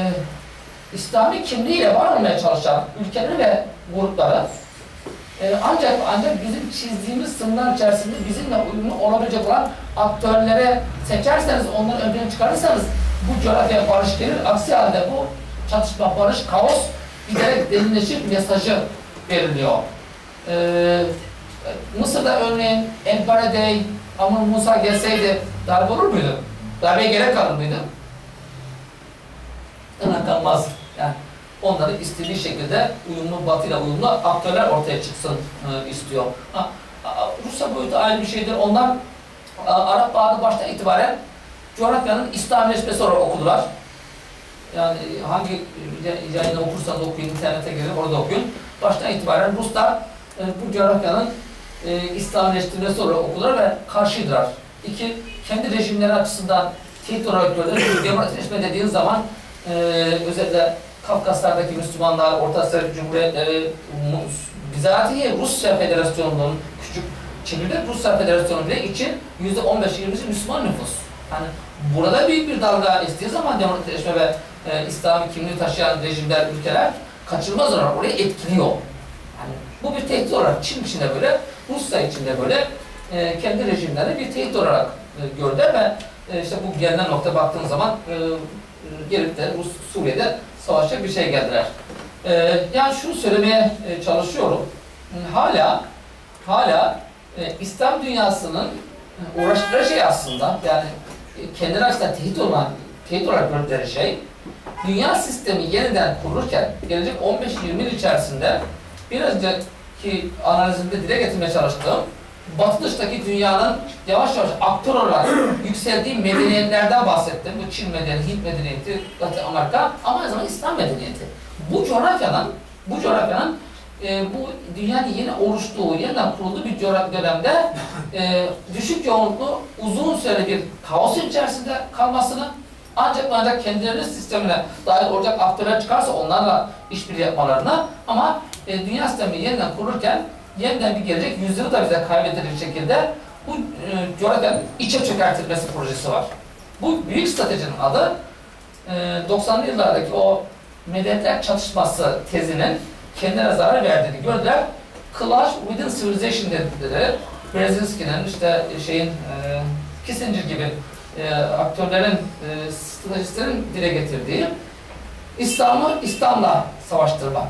İslami kimliğiyle var olmaya çalışan ülkeleri ve grupları e, ancak ancak bizim çizdiğimiz sınırlar içerisinde bizimle uyumlu olabilecek olan aktörlere seçerseniz, onları ön plana çıkarırsanız bu coğrafyaya barış gelir. Aksi halde bu çatışma, barış, kaos giderek derinleşir mesajı veriliyor. Ee, Mısır'da örneğin El Baradei, Amr Musa gelseydi darbe olur muydu? Darbeye gerek kalır mıydı? ınakanmaz. Yani onları istediği şekilde uyumlu, batıyla uyumlu aktörler ortaya çıksın e, istiyor. Ha, Rusya boyutu ayrı bir şeydir. Onlar a, Arap Baharı baştan itibaren coğrafyanın İslamileşmesi olarak okudular. Yani hangi yayını okursanız okuyun, internete girin, orada okuyun. Baştan itibaren Ruslar e, bu coğrafyanın e, İslamileştirilmesi olarak okudular ve karşıydılar. İki, kendi rejimleri açısından tehdit olarak gördüler. Demokratikleşme dediğiniz zaman e, özellikle Kafkaslardaki Müslümanlar, Orta Asya Cumhuriyetleri, bizatihi Rusya Federasyonu'nun küçük çekirdek Rusya Federasyonu bile için yüzde on beş yirmisi Müslüman nüfus. Yani burada büyük bir dalga estiği zaman demokratikleşme ve e, İslami kimliği taşıyan rejimler, ülkeler kaçınılmaz olarak orayı etkiliyor. Yani bu bir tehdit olarak Çin için de böyle, Rusya için de böyle e, kendi rejimlerini bir tehdit olarak e, gördüler ve e, işte bu gelinen nokta baktığınız zaman e, gelip de Rus, Suriye'de savaşacak bir şey geldiler. E, yani şunu söylemeye e, çalışıyorum. Hala hala e, İslam dünyasının e, uğraştığı şey aslında yani e, kendine açısından tehdit olan tehdit olarak gördükleri şey dünya sistemi yeniden kurulurken gelecek on beş yirmi yıl içerisinde biraz önceki analizimde dile getirmeye çalıştığım Batı dışındaki dünyanın yavaş yavaş aktör olarak yükseldiği medeniyetlerden bahsettim. Bu Çin medeniyeti, Hint medeniyeti, Batı Amerika ama aynı zamanda İslam medeniyeti. Bu coğrafyanın, bu coğrafyanın e, bu dünyanın yeni oluştuğu, yeniden kurulduğu bir coğrafya dönemde e, düşük yoğunluklu, uzun süreli bir kaos içerisinde kalmasını ancak ancak kendilerinin sistemine dahil olacak aktörler çıkarsa onlarla işbirliği yapmalarına ama e, dünya sistemi yeniden kurulurken yeniden bir gelecek yüzyılı da bize kaybedilecek şekilde bu e, coğrafyanın içe çökertilmesi projesi var. Bu büyük stratejinin adı e, doksanlı yıllardaki o medeniyetler çatışması tezinin kendine zarar verdiğini gördüler. Clash within civilization dediler. Brzezinski'nin işte şeyin e, Kissinger gibi e, aktörlerin, e, stratejistlerin dile getirdiği İslam'ı İslam'la savaştırmak.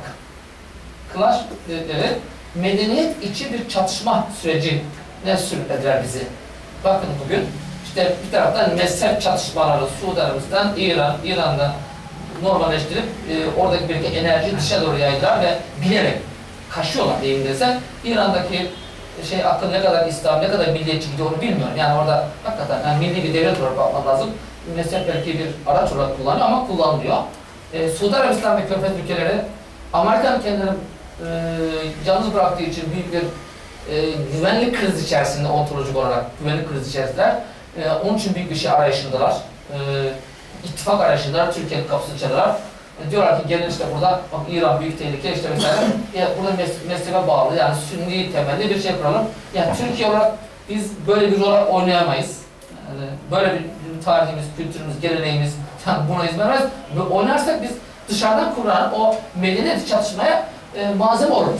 Clash dedikleri medeniyet içi bir çatışma sürecine sürüklediler bizi. Bakın bugün işte bir taraftan mezhep çatışmaları Suudi Arabistan, İran, İran'da normalleştirip e, oradaki bir enerji dışa doğru yaydılar ve bilerek kaşıyorlar deyimdeyse İran'daki şey akıl ne kadar İslam, ne kadar milliyetçi gidiyor onu bilmiyorum. Yani orada hakikaten yani milli bir devlet olarak bakmak lazım. Mezhep belki bir araç olarak kullanıyor ama kullanılıyor. E, Suudi Arabistan ve Körfez ülkeleri Amerika'nın kendini e, yalnız bıraktığı için büyük bir e, güvenlik krizi içerisinde ontolojik olarak güvenlik krizi içerisindeler. E, onun için büyük bir şey arayışındalar. E, ittifak arayışındalar. Türkiye'nin kapısını çalıyorlar. E, diyorlar ki gelin işte burada bak İran büyük tehlike işte mesela ya burada mes mezhebe bağlı yani Sünni temelli bir şey kuralım. Yani Türkiye olarak biz böyle bir rol oynayamayız. Yani böyle bir tarihimiz, kültürümüz, geleneğimiz yani buna izin vermez. Ve oynarsak biz dışarıdan kurulan o medeniyet çatışmaya e, malzeme oluruz.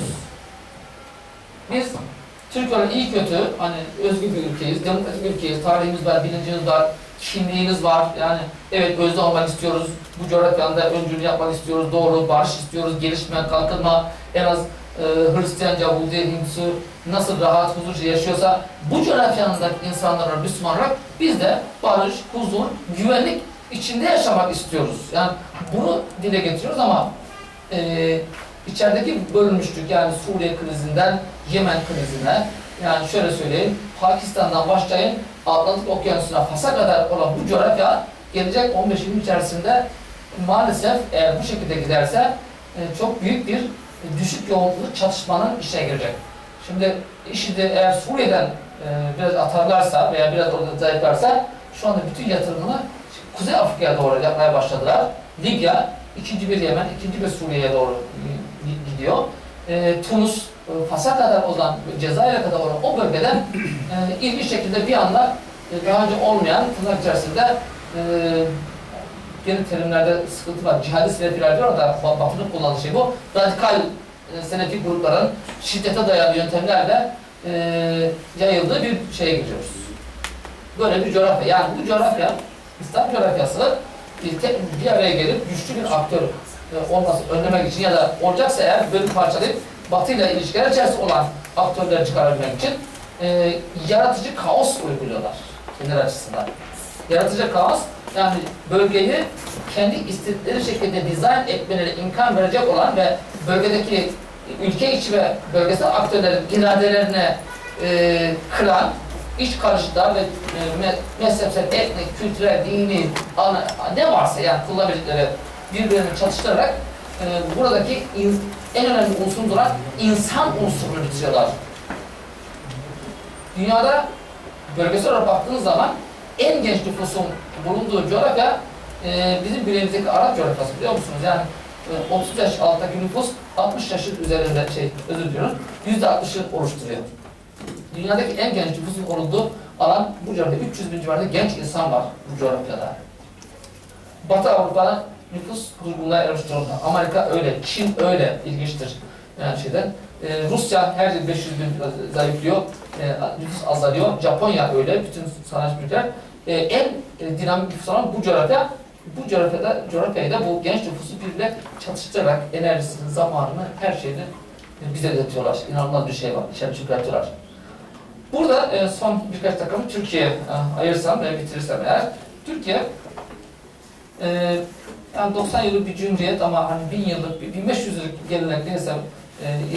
Biz Türkiye'nin iyi kötü hani özgür bir ülkeyiz, demokratik bir ülkeyiz, tarihimiz var, bilincimiz var, kimliğimiz var. Yani evet özde olmak istiyoruz, bu coğrafyada öncülük yapmak istiyoruz, doğru, barış istiyoruz, gelişme, kalkınma, en az e, Hristiyan, Yahudi, Hindu nasıl rahat, huzurca yaşıyorsa bu coğrafyanın insanlar, Müslüman olarak biz de barış, huzur, güvenlik içinde yaşamak istiyoruz. Yani bunu dile getiriyoruz ama e, içerideki bölünmüşlük yani Suriye krizinden Yemen krizine yani şöyle söyleyeyim Pakistan'dan başlayın Atlantik Okyanusu'na Fas'a kadar olan bu coğrafya gelecek on beş yıl içerisinde maalesef eğer bu şekilde giderse e, çok büyük bir e, düşük yoğunluklu çatışmanın işe girecek. Şimdi işi de eğer Suriye'den e, biraz atarlarsa veya biraz orada zayıflarsa şu anda bütün yatırımını Kuzey Afrika'ya doğru yapmaya başladılar. Libya, ikinci bir Yemen, ikinci bir Suriye'ye doğru gidiyor. E, Tunus, e, Fas'a kadar olan, Cezayir'e kadar olan o bölgeden e, ilginç şekilde bir anda e, daha önce olmayan tırnak içerisinde e, yeni terimlerde sıkıntı var. Cihadi Selefiler diyor da Batı'nın kullandığı şey bu. Radikal e, Selefi grupların şiddete dayalı yöntemlerle e, yayıldığı bir şeye gidiyoruz. Böyle bir coğrafya. Yani bu coğrafya, İslam coğrafyası bir araya gelip güçlü bir aktör olması önlemek için ya da olacaksa eğer bölüm parçalayıp Batı ile ilişkiler içerisinde olan aktörleri çıkarabilmek için e, yaratıcı kaos uyguluyorlar kendileri açısından. yaratıcı kaos, yani bölgeyi kendi istedikleri şekilde dizayn etmeleri imkan verecek olan ve bölgedeki ülke içi ve bölgesel aktörlerin iradelerine e, kıran iç karışıklar ve e, me mezhepsel, etnik, kültürel, dini, ana, ne varsa yani kullanabilecekleri birbirini çatıştırarak e, buradaki in, en önemli unsurun duran insan unsurunu bitiriyorlar. Dünyada bölgesel olarak baktığınız zaman en genç nüfusun bulunduğu coğrafya e, bizim güneyimizdeki Arap coğrafyası, biliyor musunuz? Yani e, otuz yaş alttaki nüfus altmış yaşın üzerinde şey, özür diliyorum, yüzde altmışı oluşturuyor. Dünyadaki en genç nüfusun olduğu alan bu coğrafyada. üç yüz bin civarında genç insan var bu coğrafyada. Batı Avrupa'da nüfus durgunluğa erişmiş durumda. Amerika öyle, Çin öyle, ilginçtir. Yani şeyden. Ee, Rusya her yıl beş yüz bin zayıflıyor, e, nüfus azalıyor. Japonya öyle, bütün sanayi ülkeler. E, en e, dinamik nüfus olan bu coğrafya. Bu coğrafyada, coğrafyayı da bu genç nüfusu birbirine çatıştırarak enerjisini, zamanını, her şeyini e, bize iletiyorlar. İnanılmaz bir şey var, işe çıkartıyorlar. Burada e, son birkaç dakikamı Türkiye'ye e, ayırsam ve bitirirsem eğer, Türkiye e, yani doksan yıllık bir cumhuriyet ama hani bin yıllık, bin beş yüz yıllık gelenek neyse e, e,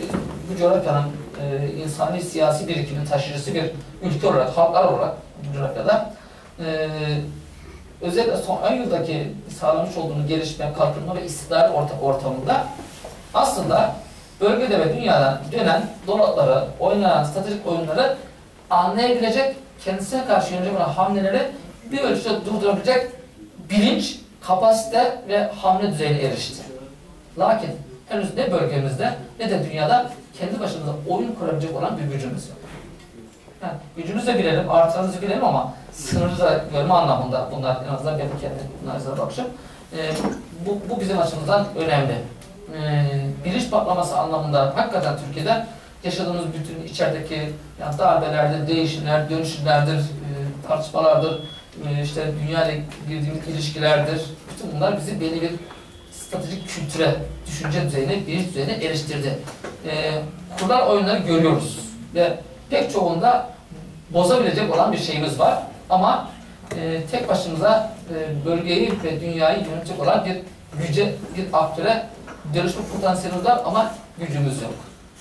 bu coğrafyanın e, insani siyasi birikimin taşıyıcısı bir ülke olarak, halklar olarak bu coğrafyada e, özellikle son on yıldaki sağlamış olduğunu gelişme, kalkınma ve istiklal orta, ortamında aslında bölgede ve dünyadan dönen dolapları, oynanan stratejik oyunları anlayabilecek, kendisine karşı yönelik olan hamleleri bir ölçüde durdurabilecek bilinç, kapasite ve hamle düzeyine erişti. Lakin henüz ne bölgemizde ne de dünyada kendi başımıza oyun kurabilecek olan bir gücümüz yok. Yani gücümüzü de bilelim, artılarınızı bilelim ama sınırı da görme anlamında bunlar, en azından benim kendi bunlara bakışım. E, bu, bu bizim açımızdan önemli. E, bilinç patlaması anlamında hakikaten Türkiye'de yaşadığımız bütün içerideki yani darbelerdir, değişimler, dönüşümlerdir, e, tartışmalardır, e, işte dünyayla girdiğimiz ilişkilerdir. Bütün bunlar bizi belli bir stratejik kültüre, düşünce düzeyine, bilinç düzeyine eriştirdi. E, kurulan oyunları görüyoruz ve pek çoğunda bozabilecek olan bir şeyimiz var. Ama e, tek başımıza e, bölgeyi ve dünyayı yönetecek olan bir güce, bir aktöre dönüşme potansiyelimiz var ama gücümüz yok.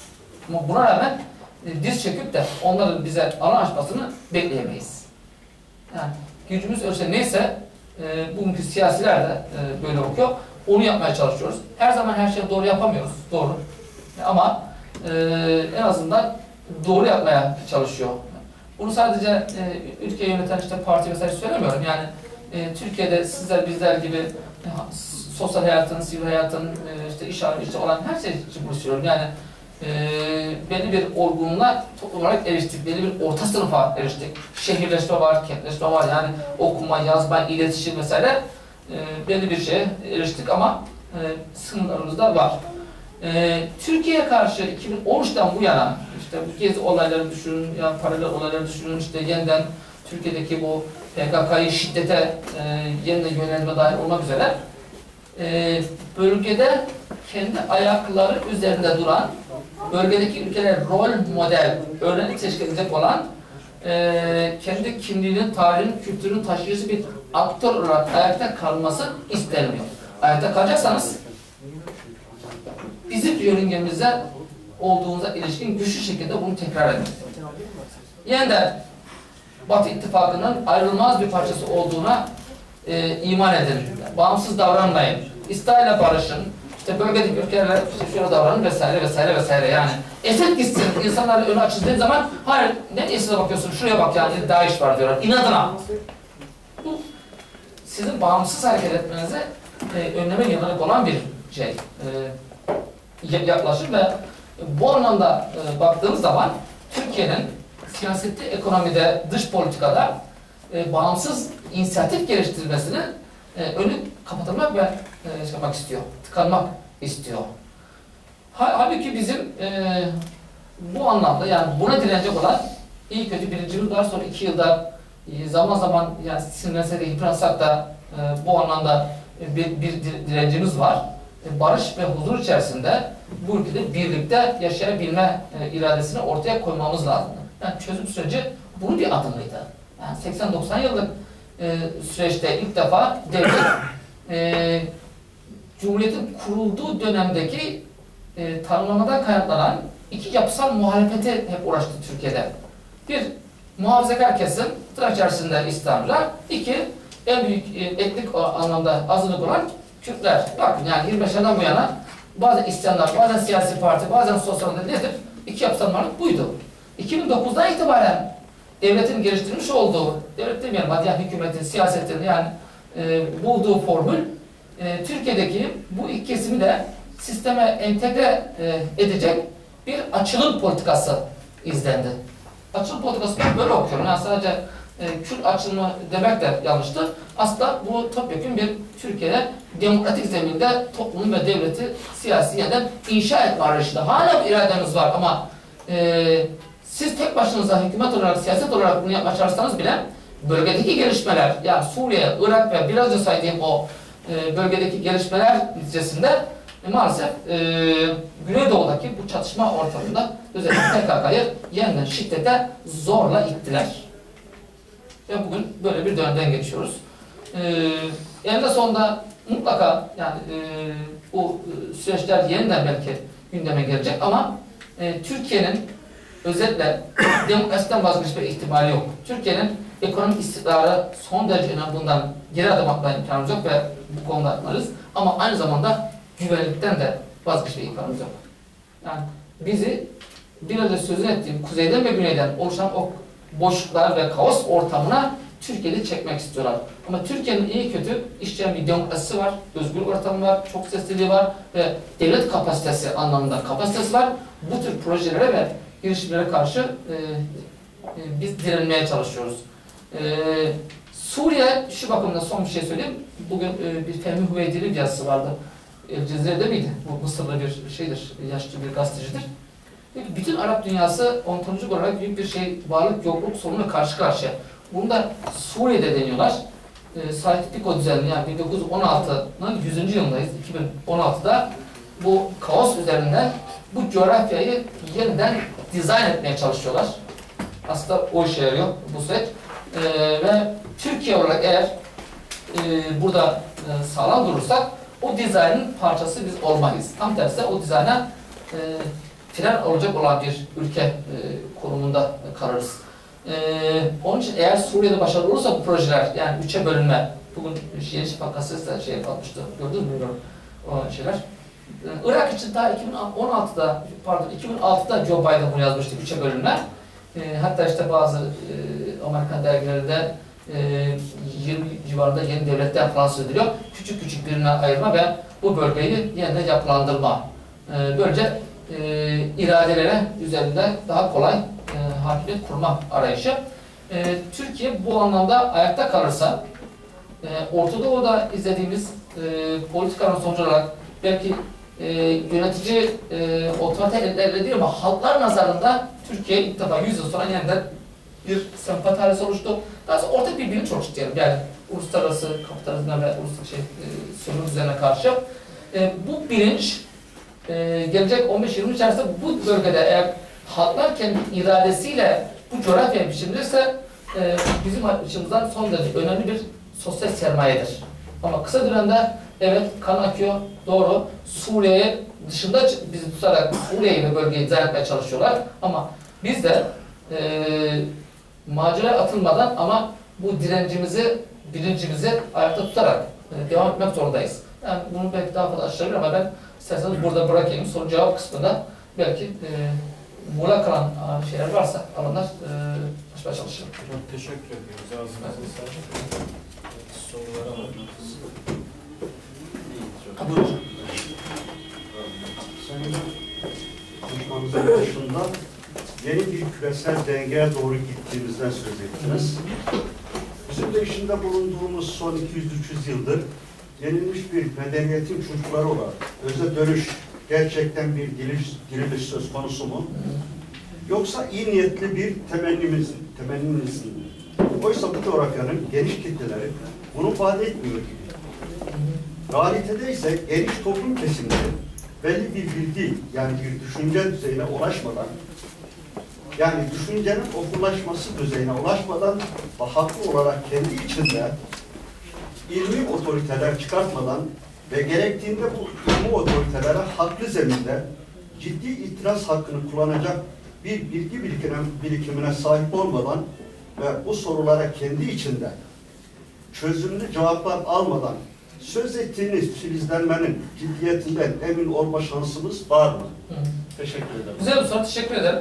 Ama buna rağmen e, diz çöküp de onların bize alan açmasını bekleyemeyiz. Yani gücümüz ölçüde neyse e, bugünkü siyasiler de e, böyle okuyor. Onu yapmaya çalışıyoruz. Her zaman her şeyi doğru yapamıyoruz. Doğru. Ama e, en azından doğru yapmaya çalışıyor. Bunu sadece e, ülkeyi yöneten işte parti vesaire söylemiyorum. Yani e, Türkiye'de sizler bizler gibi e, sosyal hayatın, sivil hayatın, e, işte iş işte olan her şey için bunu söylüyorum. Yani e, belli bir olgunluğa toplum olarak eriştik, belli bir orta sınıfa eriştik. Şehirleşme var, kentleşme var. Yani okuma, yazma, iletişim vesaire e, belli bir şeye eriştik ama e, sınırlarımız da var. Ee, Türkiye'ye karşı iki bin on üçten bu yana işte bu gezi olayları düşünün, yani paralel olayları düşünün, işte yeniden Türkiye'deki bu P K K'yı şiddete e, yeniden yönelme dahil olmak üzere e, bölgede kendi ayakları üzerinde duran, bölgedeki ülkeler rol model, örnek teşkil edecek olan e, kendi kimliğinin, tarihinin, kültürünün taşıyıcısı bir aktör olarak ayakta kalması istenmiyor. Ayakta kalacaksanız bizim yörüngemizde olduğumuza ilişkin güçlü şekilde bunu tekrar edin. Yeniden Batı İttifakı'nın ayrılmaz bir parçası olduğuna e, iman edin. Bağımsız davranmayın. İsrail'le barışın. İşte bölgedeki ülkelerle işte şöyle davranın vesaire vesaire vesaire yani. Esed gitsin, insanlar önü açıldığı zaman hayır ne Esed'e bakıyorsun, şuraya bak yani DAEŞ var diyorlar. İnadına. Bu sizin bağımsız hareket etmenize e, önleme yönelik olan bir şey. E, yaklaşım ve bu anlamda e, baktığımız zaman Türkiye'nin siyasette, ekonomide, dış politikada e, bağımsız inisiyatif geliştirmesini e, önü kapatılmak ve e, çıkmak istiyor, tıkanmak istiyor. Halbuki bizim e, bu anlamda yani buna direnecek olan iyi kötü birinci yıl daha sonra iki yılda e, zaman zaman yani sinirlense de yıpransak da e, bu anlamda e, bir, bir direncimiz var. E, barış ve huzur içerisinde bu ülkede birlikte yaşayabilme e, iradesini ortaya koymamız lazım. Yani çözüm süreci bunun bir adımıydı. Yani seksen doksan yıllık e, süreçte ilk defa devlet e, Cumhuriyet'in kurulduğu dönemdeki e, tanımlamadan kaynaklanan iki yapısal muhalefete hep uğraştı Türkiye'de. Bir, muhafazakar kesim, tırnak içerisinde İslamcılar. İki, en büyük e, etnik anlamda azınlık olan Kürtler. Bakın yani yirmi beş yıldan bu yana bazen isyanlar, bazen siyasi parti, bazen sosyal nedir? İki yapısal muhalefet buydu. iki bin dokuzdan itibaren devletin geliştirmiş olduğu, devlet demeyelim hadi yani hükümetin, siyasetin yani e, bulduğu formül e, Türkiye'deki bu iki kesimi de sisteme entegre e, edecek bir açılım politikası izlendi. Açılım politikası ben böyle okuyorum. Yani sadece e, Kürt açılımı demek de yanlıştı. Aslında bu topyekun bir Türkiye'de demokratik zeminde toplumun ve devleti siyasi yerden inşa etme arayışında. Hala bir iradeniz var ama e, siz tek başınıza hükümet olarak, siyaset olarak bunu yapmaya çalışsanız bile bölgedeki gelişmeler, yani Suriye, Irak ve biraz önce saydığım o e, bölgedeki gelişmeler neticesinde e, maalesef e, Güneydoğu'daki bu çatışma ortamında özellikle P K K'yı yeniden şiddete zorla ittiler. Ve bugün böyle bir dönemden geçiyoruz. Ee, eninde sonunda mutlaka yani e, bu süreçler yeniden belki gündeme gelecek ama e, Türkiye'nin özetle demokrasiden vazgeçme ihtimali yok. Türkiye'nin ekonomik istikrarı son derece önemli, bundan geri adım atma imkanımız yok ve bu konuda atmalıyız. Ama aynı zamanda güvenlikten de vazgeçme imkanımız yok. Yani bizi bir önce sözünü ettiğim kuzeyden ve güneyden oluşan o boşluklar ve kaos ortamına Türkiye'yi çekmek istiyorlar. Ama Türkiye'nin iyi kötü işleyen bir demokrasisi var, özgür ortamı var, çok sesliliği var ve devlet kapasitesi anlamında kapasitesi var. Bu tür projelere ve girişimlere karşı e, e, biz direnmeye çalışıyoruz. E, Suriye, şu bakımdan son bir şey söyleyeyim. Bugün e, bir Fehmi Hüveydi'nin bir yazısı vardı. El Cezire'de miydi? Bu Mısırlı bir şeydir, yaşlı bir gazetecidir. Bütün Arap dünyası ontolojik olarak büyük bir şey, varlık yokluk sorununa karşı karşıya. Bunu da Suriye'de deniyorlar. E, Said-i düzenli yani bin dokuz yüz on altı'nın yüzüncü yılındayız. iki bin on altı'da bu kaos üzerinden bu coğrafyayı yeniden dizayn etmeye çalışıyorlar. Aslında o işe yarıyor bu süreç. E, ve Türkiye olarak eğer e, burada e, sağlam durursak o dizaynın parçası biz olmayız. Tam tersi o dizayna e, fren olacak olan bir ülke e, konumunda kalırız. E, onun için eğer Suriye'de başarılı olursa bu projeler, yani üçe bölünme, bugün Yeni Şafak gazetesi de şey yapmıştı, gördünüz mü bilmiyorum o şeyler. E, Irak için daha iki bin on altı'da, pardon iki bin altı'da Joe Biden bunu yazmıştı, üçe bölünme. E, hatta işte bazı e, Amerikan dergilerinde e, yirmi civarında yeni devletler falan söz ediliyor. Küçük küçük birbirine ayırma ve bu bölgeyi yeniden yapılandırma. E, böylece e, iradelere üzerinde daha kolay e, hakimiyet kurma arayışı. E, Türkiye bu anlamda ayakta kalırsa e, Orta Doğu'da izlediğimiz e, politikanın sonucu olarak belki e, yönetici e, otoriter ellerle değil ama halklar nazarında Türkiye ilk defa yüz yıl sonra yeniden bir sempati halisi oluştu. Daha sonra ortak bir bilinç oluştu diyelim. Yani uluslararası kapitalizme ve uluslararası şey, e, sömürü düzenine karşı. E, bu bilinç e, gelecek on beş yirmi içerisinde bu bölgede eğer halklar kendi iradesiyle bu coğrafyaya biçimlenirse e, bizim açımızdan son derece önemli bir sosyal sermayedir. Ama kısa dönemde evet kan akıyor, doğru. Suriye'ye dışında bizi tutarak Suriye'yi ve bölgeyi dizayn etmeye çalışıyorlar. Ama biz de e, maceraya atılmadan ama bu direncimizi, bilincimizi ayakta tutarak e, devam etmek zorundayız. Yani bunu belki daha fazla açılabilir ama ben isterseniz burada bırakayım. Soru cevap kısmında belki e, muğla kalan şeyler varsa alanlar e, başka çalışalım. Çok teşekkür ediyoruz. Ağzınıza sağlık. Sorulara alalım. Buyurun. Sayın konuşmamızın başında yeni bir küresel dengeye doğru gittiğimizden söz ettiniz. Bizim de içinde bulunduğumuz son iki yüz üç yüz yıldır yenilmiş bir medeniyetin çocukları olarak öze dönüş gerçekten bir diriliş, diriliş söz konusu mu? Yoksa iyi niyetli bir temennimiz, temennimiz mi? Oysa bu coğrafyanın geniş kitleleri bunu ifade etmiyor gibi. Realitede ise geniş toplum kesimleri belli bir bilgi, yani bir düşünce düzeyine ulaşmadan Yani düşüncenin okullaşması düzeyine ulaşmadan ve haklı olarak kendi içinde ilmi otoriteler çıkartmadan ve gerektiğinde bu ilmi otoritelere haklı zeminde ciddi itiraz hakkını kullanacak bir bilgi birikimine, birikimine sahip olmadan ve bu sorulara kendi içinde çözümlü cevaplar almadan söz ettiğiniz filizlenmenin ciddiyetinden emin olma şansımız var mı? Hı. Teşekkür ederim. Güzel bir soru, teşekkür ederim.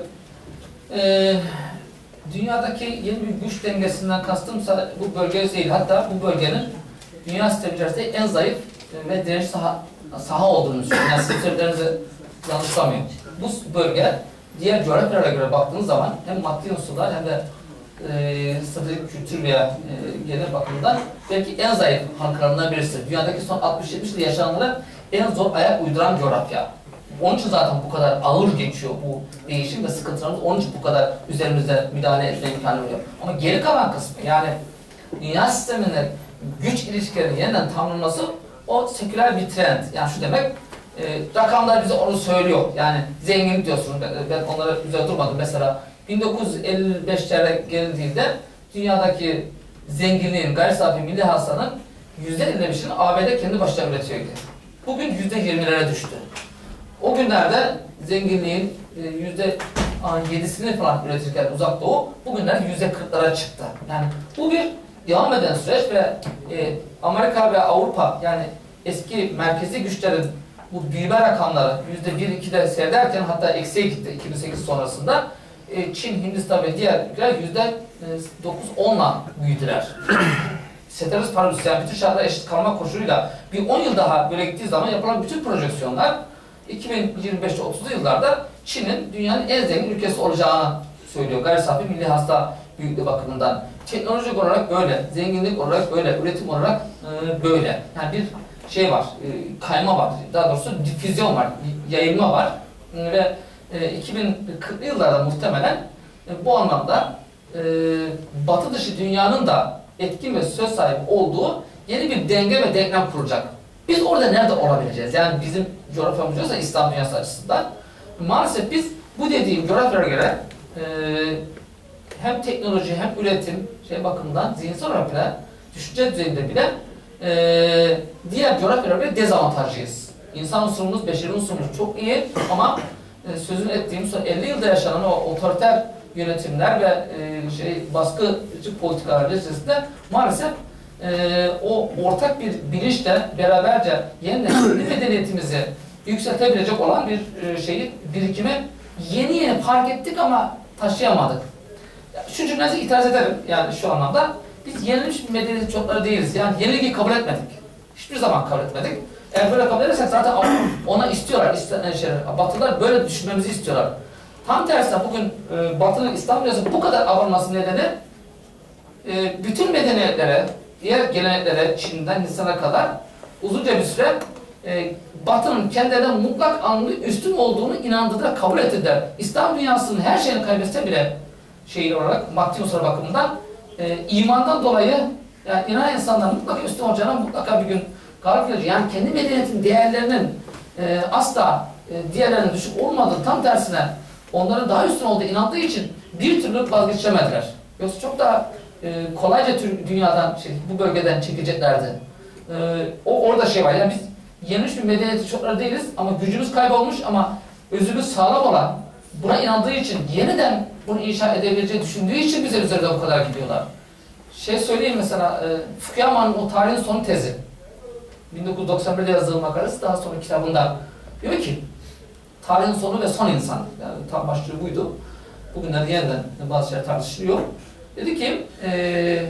Ee, dünyadaki yeni bir güç dengesinden kastımsa bu bölge değil, hatta bu bölgenin dünya sistemi içerisinde en zayıf ve dirençli saha, saha olduğunu düşünüyorum. Yani sizin söylediklerinizi yanlışlamıyorum. Bu bölge diğer coğrafyalara göre baktığınız zaman hem maddi unsurlar hem de e, stratejik kültür veya e, genel bakımdan belki en zayıf halkalarından birisi. Dünyadaki son altmış yetmiş yıl yaşananlara en zor ayak uyduran coğrafya. Onun için zaten bu kadar ağır geçiyor bu değişim ve sıkıntılarımız. Onun için bu kadar üzerimize müdahale etme imkanı veriyor. Ama geri kalan kısmı, yani dünya sisteminin güç ilişkilerinin yeniden tamamlanması, o seküler bir trend. Yani şu demek, e, rakamlar bize onu söylüyor. Yani zenginlik diyorsunuz, ben, ben onlara üzerine durmadım. Mesela bin dokuz yüz elli beşlere gelindiğinde dünyadaki zenginliğin, gayri safi milli hasılanın yüzde elli beşini A B D kendi başına üretiyordu. Bugün yüzde yirmilere düştü. O günlerde zenginliğin yüzde yedisini falan üretirken Uzak Doğu, bugünler yüzde kırklara çıktı. Yani bu bir devam eden süreç ve e, Amerika ve Avrupa, yani eski merkezi güçlerin bu büyüme rakamları yüzde bir ikide seyrederken hatta eksiye gitti iki bin sekiz sonrasında. E, Çin, Hindistan ve diğer ülkeler yüzde dokuz onla büyüdüler. Ceteris paribus, yani bütün şartlar eşit kalma koşuluyla bir on yıl daha böyle gittiği zaman yapılan bütün projeksiyonlar iki bin yirmi beş otuzlu yıllarda Çin'in dünyanın en zengin ülkesi olacağını söylüyor. Gayri safi milli hasıla büyüklüğü bakımından. Teknolojik olarak böyle, zenginlik olarak böyle, üretim olarak e, böyle. Yani bir şey var, e, kayma var, daha doğrusu difüzyon var, yayılma var. E, ve e, iki bin kırklı yıllarda muhtemelen e, bu anlamda e, batı dışı dünyanın da etkin ve söz sahibi olduğu yeni bir denge ve denklem kurulacak. Biz orada nerede olabileceğiz? Yani bizim coğrafyamız diyorsa İslam dünyası açısından. Maalesef biz bu dediğim coğrafyalara göre e, hem teknoloji hem üretim şey bakımından zihinsel olarak bile, düşünce düzeyinde bile e, diğer coğrafyalara göre dezavantajlıyız. İnsan unsurumuz, beşeri unsurumuz çok iyi ama e, sözünü ettiğim son elli yılda yaşanan o otoriter yönetimler ve e, şey baskıcı politikalar içerisinde maalesef Ee, o ortak bir bilinçle beraberce yeniden kendi medeniyetimizi yükseltebilecek olan bir e, şeyi, birikimi yeni yeni fark ettik ama taşıyamadık. Şu cümlenize itiraz ederim yani şu anlamda. Biz yenilmiş bir medeniyet çocukları değiliz. Yani yenilgiyi kabul etmedik. Hiçbir zaman kabul etmedik. Eğer böyle kabul edersek zaten ona istiyorlar. İstenen şeyler. Batılar böyle düşünmemizi istiyorlar. Tam tersine bugün e, Batı'nın İslam dünyası bu kadar avunması nedeni e, bütün medeniyetlere, diğer geleneklere, Çin'den Hindistan'a kadar uzunca bir süre e, Batı'nın kendilerinden mutlak anlamda üstün olduğunu inandırdılar, kabul ettiler. İslam dünyasının her şeyini kaybetse bile şey olarak, maddi unsur bakımından e, imandan dolayı yani inanan insanların mutlaka üstün olacağına mutlaka bir gün galip gelecek. Yani kendi medeniyetin değerlerinin e, asla e, diğerlerine düşük olmadığı, tam tersine onların daha üstün olduğu inandığı için bir türlü vazgeçemediler. Yoksa çok daha e, kolayca tüm dünyadan, şey, bu bölgeden çekeceklerdi. E, o orada şey var. Yani biz yenilmiş bir medeniyeti çokları değiliz ama gücümüz kaybolmuş ama özümüz sağlam olan, buna inandığı için, yeniden bunu inşa edebileceği düşündüğü için bize üzerinde o kadar gidiyorlar. Şey söyleyeyim mesela, e, Fukuyama'nın o tarihin sonu tezi. bin dokuz yüz doksan birde yazdığı makalesi, daha sonra kitabında diyor ki, tarihin sonu ve son insan. Yani tam başlığı buydu. Bugünlerde yeniden bazı şeyler tartışılıyor. Dedi ki, e,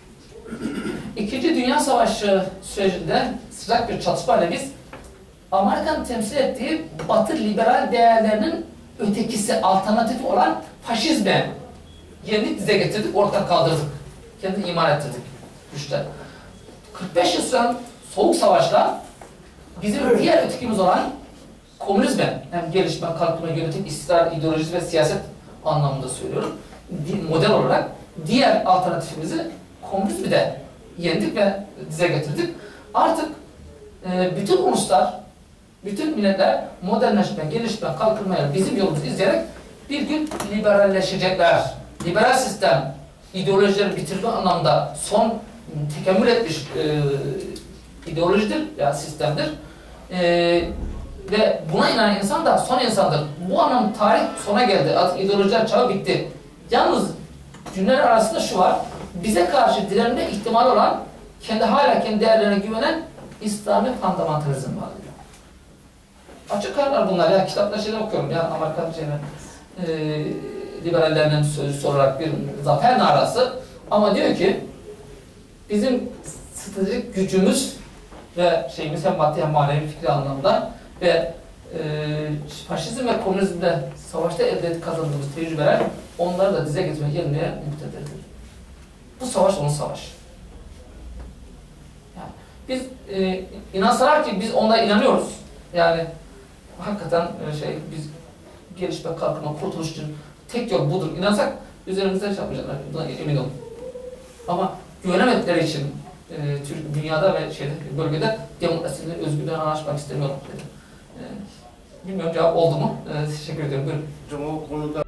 İkinci Dünya Savaşı sürecinde sıcak bir çatışmayla biz Amerika'nın temsil ettiği Batı liberal değerlerinin ötekisi, alternatifi olan faşizme yerini dize getirdik, ortadan kaldırdık. Kendini iman ettirdik güçler. kırk beş yıl süren Soğuk Savaş'la bizim diğer ötekimiz olan komünizme, hem gelişme, kalkınma, yönetim, istikrar, ideolojisi ve siyaset anlamında söylüyorum, model olarak diğer alternatifimizi, komünizmi de yendik ve dize getirdik. Artık e, bütün uluslar, bütün milletler modernleşme, gelişme, kalkınmaya bizim yolumuzu izleyerek bir gün liberalleşecekler. Liberal sistem ideolojileri bitirme anlamda son tekemmül etmiş e, ideolojidir ya sistemdir. E, ve buna inanan insan da son insandır. Bu anlamda tarih sona geldi. Artık ideolojiler çağı bitti. Yalnız cümleler arasında şu var. Bize karşı direnme ihtimali olan, kendi hala kendi değerlerine güvenen İslami fundamentalizm var diyor. Açık kaynaklar bunlar ya. Kitapta şeyler okuyorum ya. Amerikan şeyler, e, liberallerinin sözcüsü olarak bir zafer narası. Ama diyor ki bizim stratejik gücümüz ve şeyimiz hem maddi hem manevi fikri anlamda ve e, faşizm ve komünizmde savaşta elde edip kazandığımız tecrübeler onları da dize getirmek yerine muktedirdir. Bu savaş onun savaşı. Yani biz e, inansalar ki biz onlara inanıyoruz. Yani hakikaten e, şey biz gelişme, kalkınma, kurtuluş için tek yol budur. İnansak üzerimizde şey yapacaklar. Buna emin olun. Ama güvenemedikleri için e, Türk dünyada ve şeyde bölgede demokrasiyle, özgürlüğüne anlaşmak istemiyorum dedi. E, bilmiyorum cevap oldu mu? E, teşekkür ediyorum. Buyurun. Hocam o konuda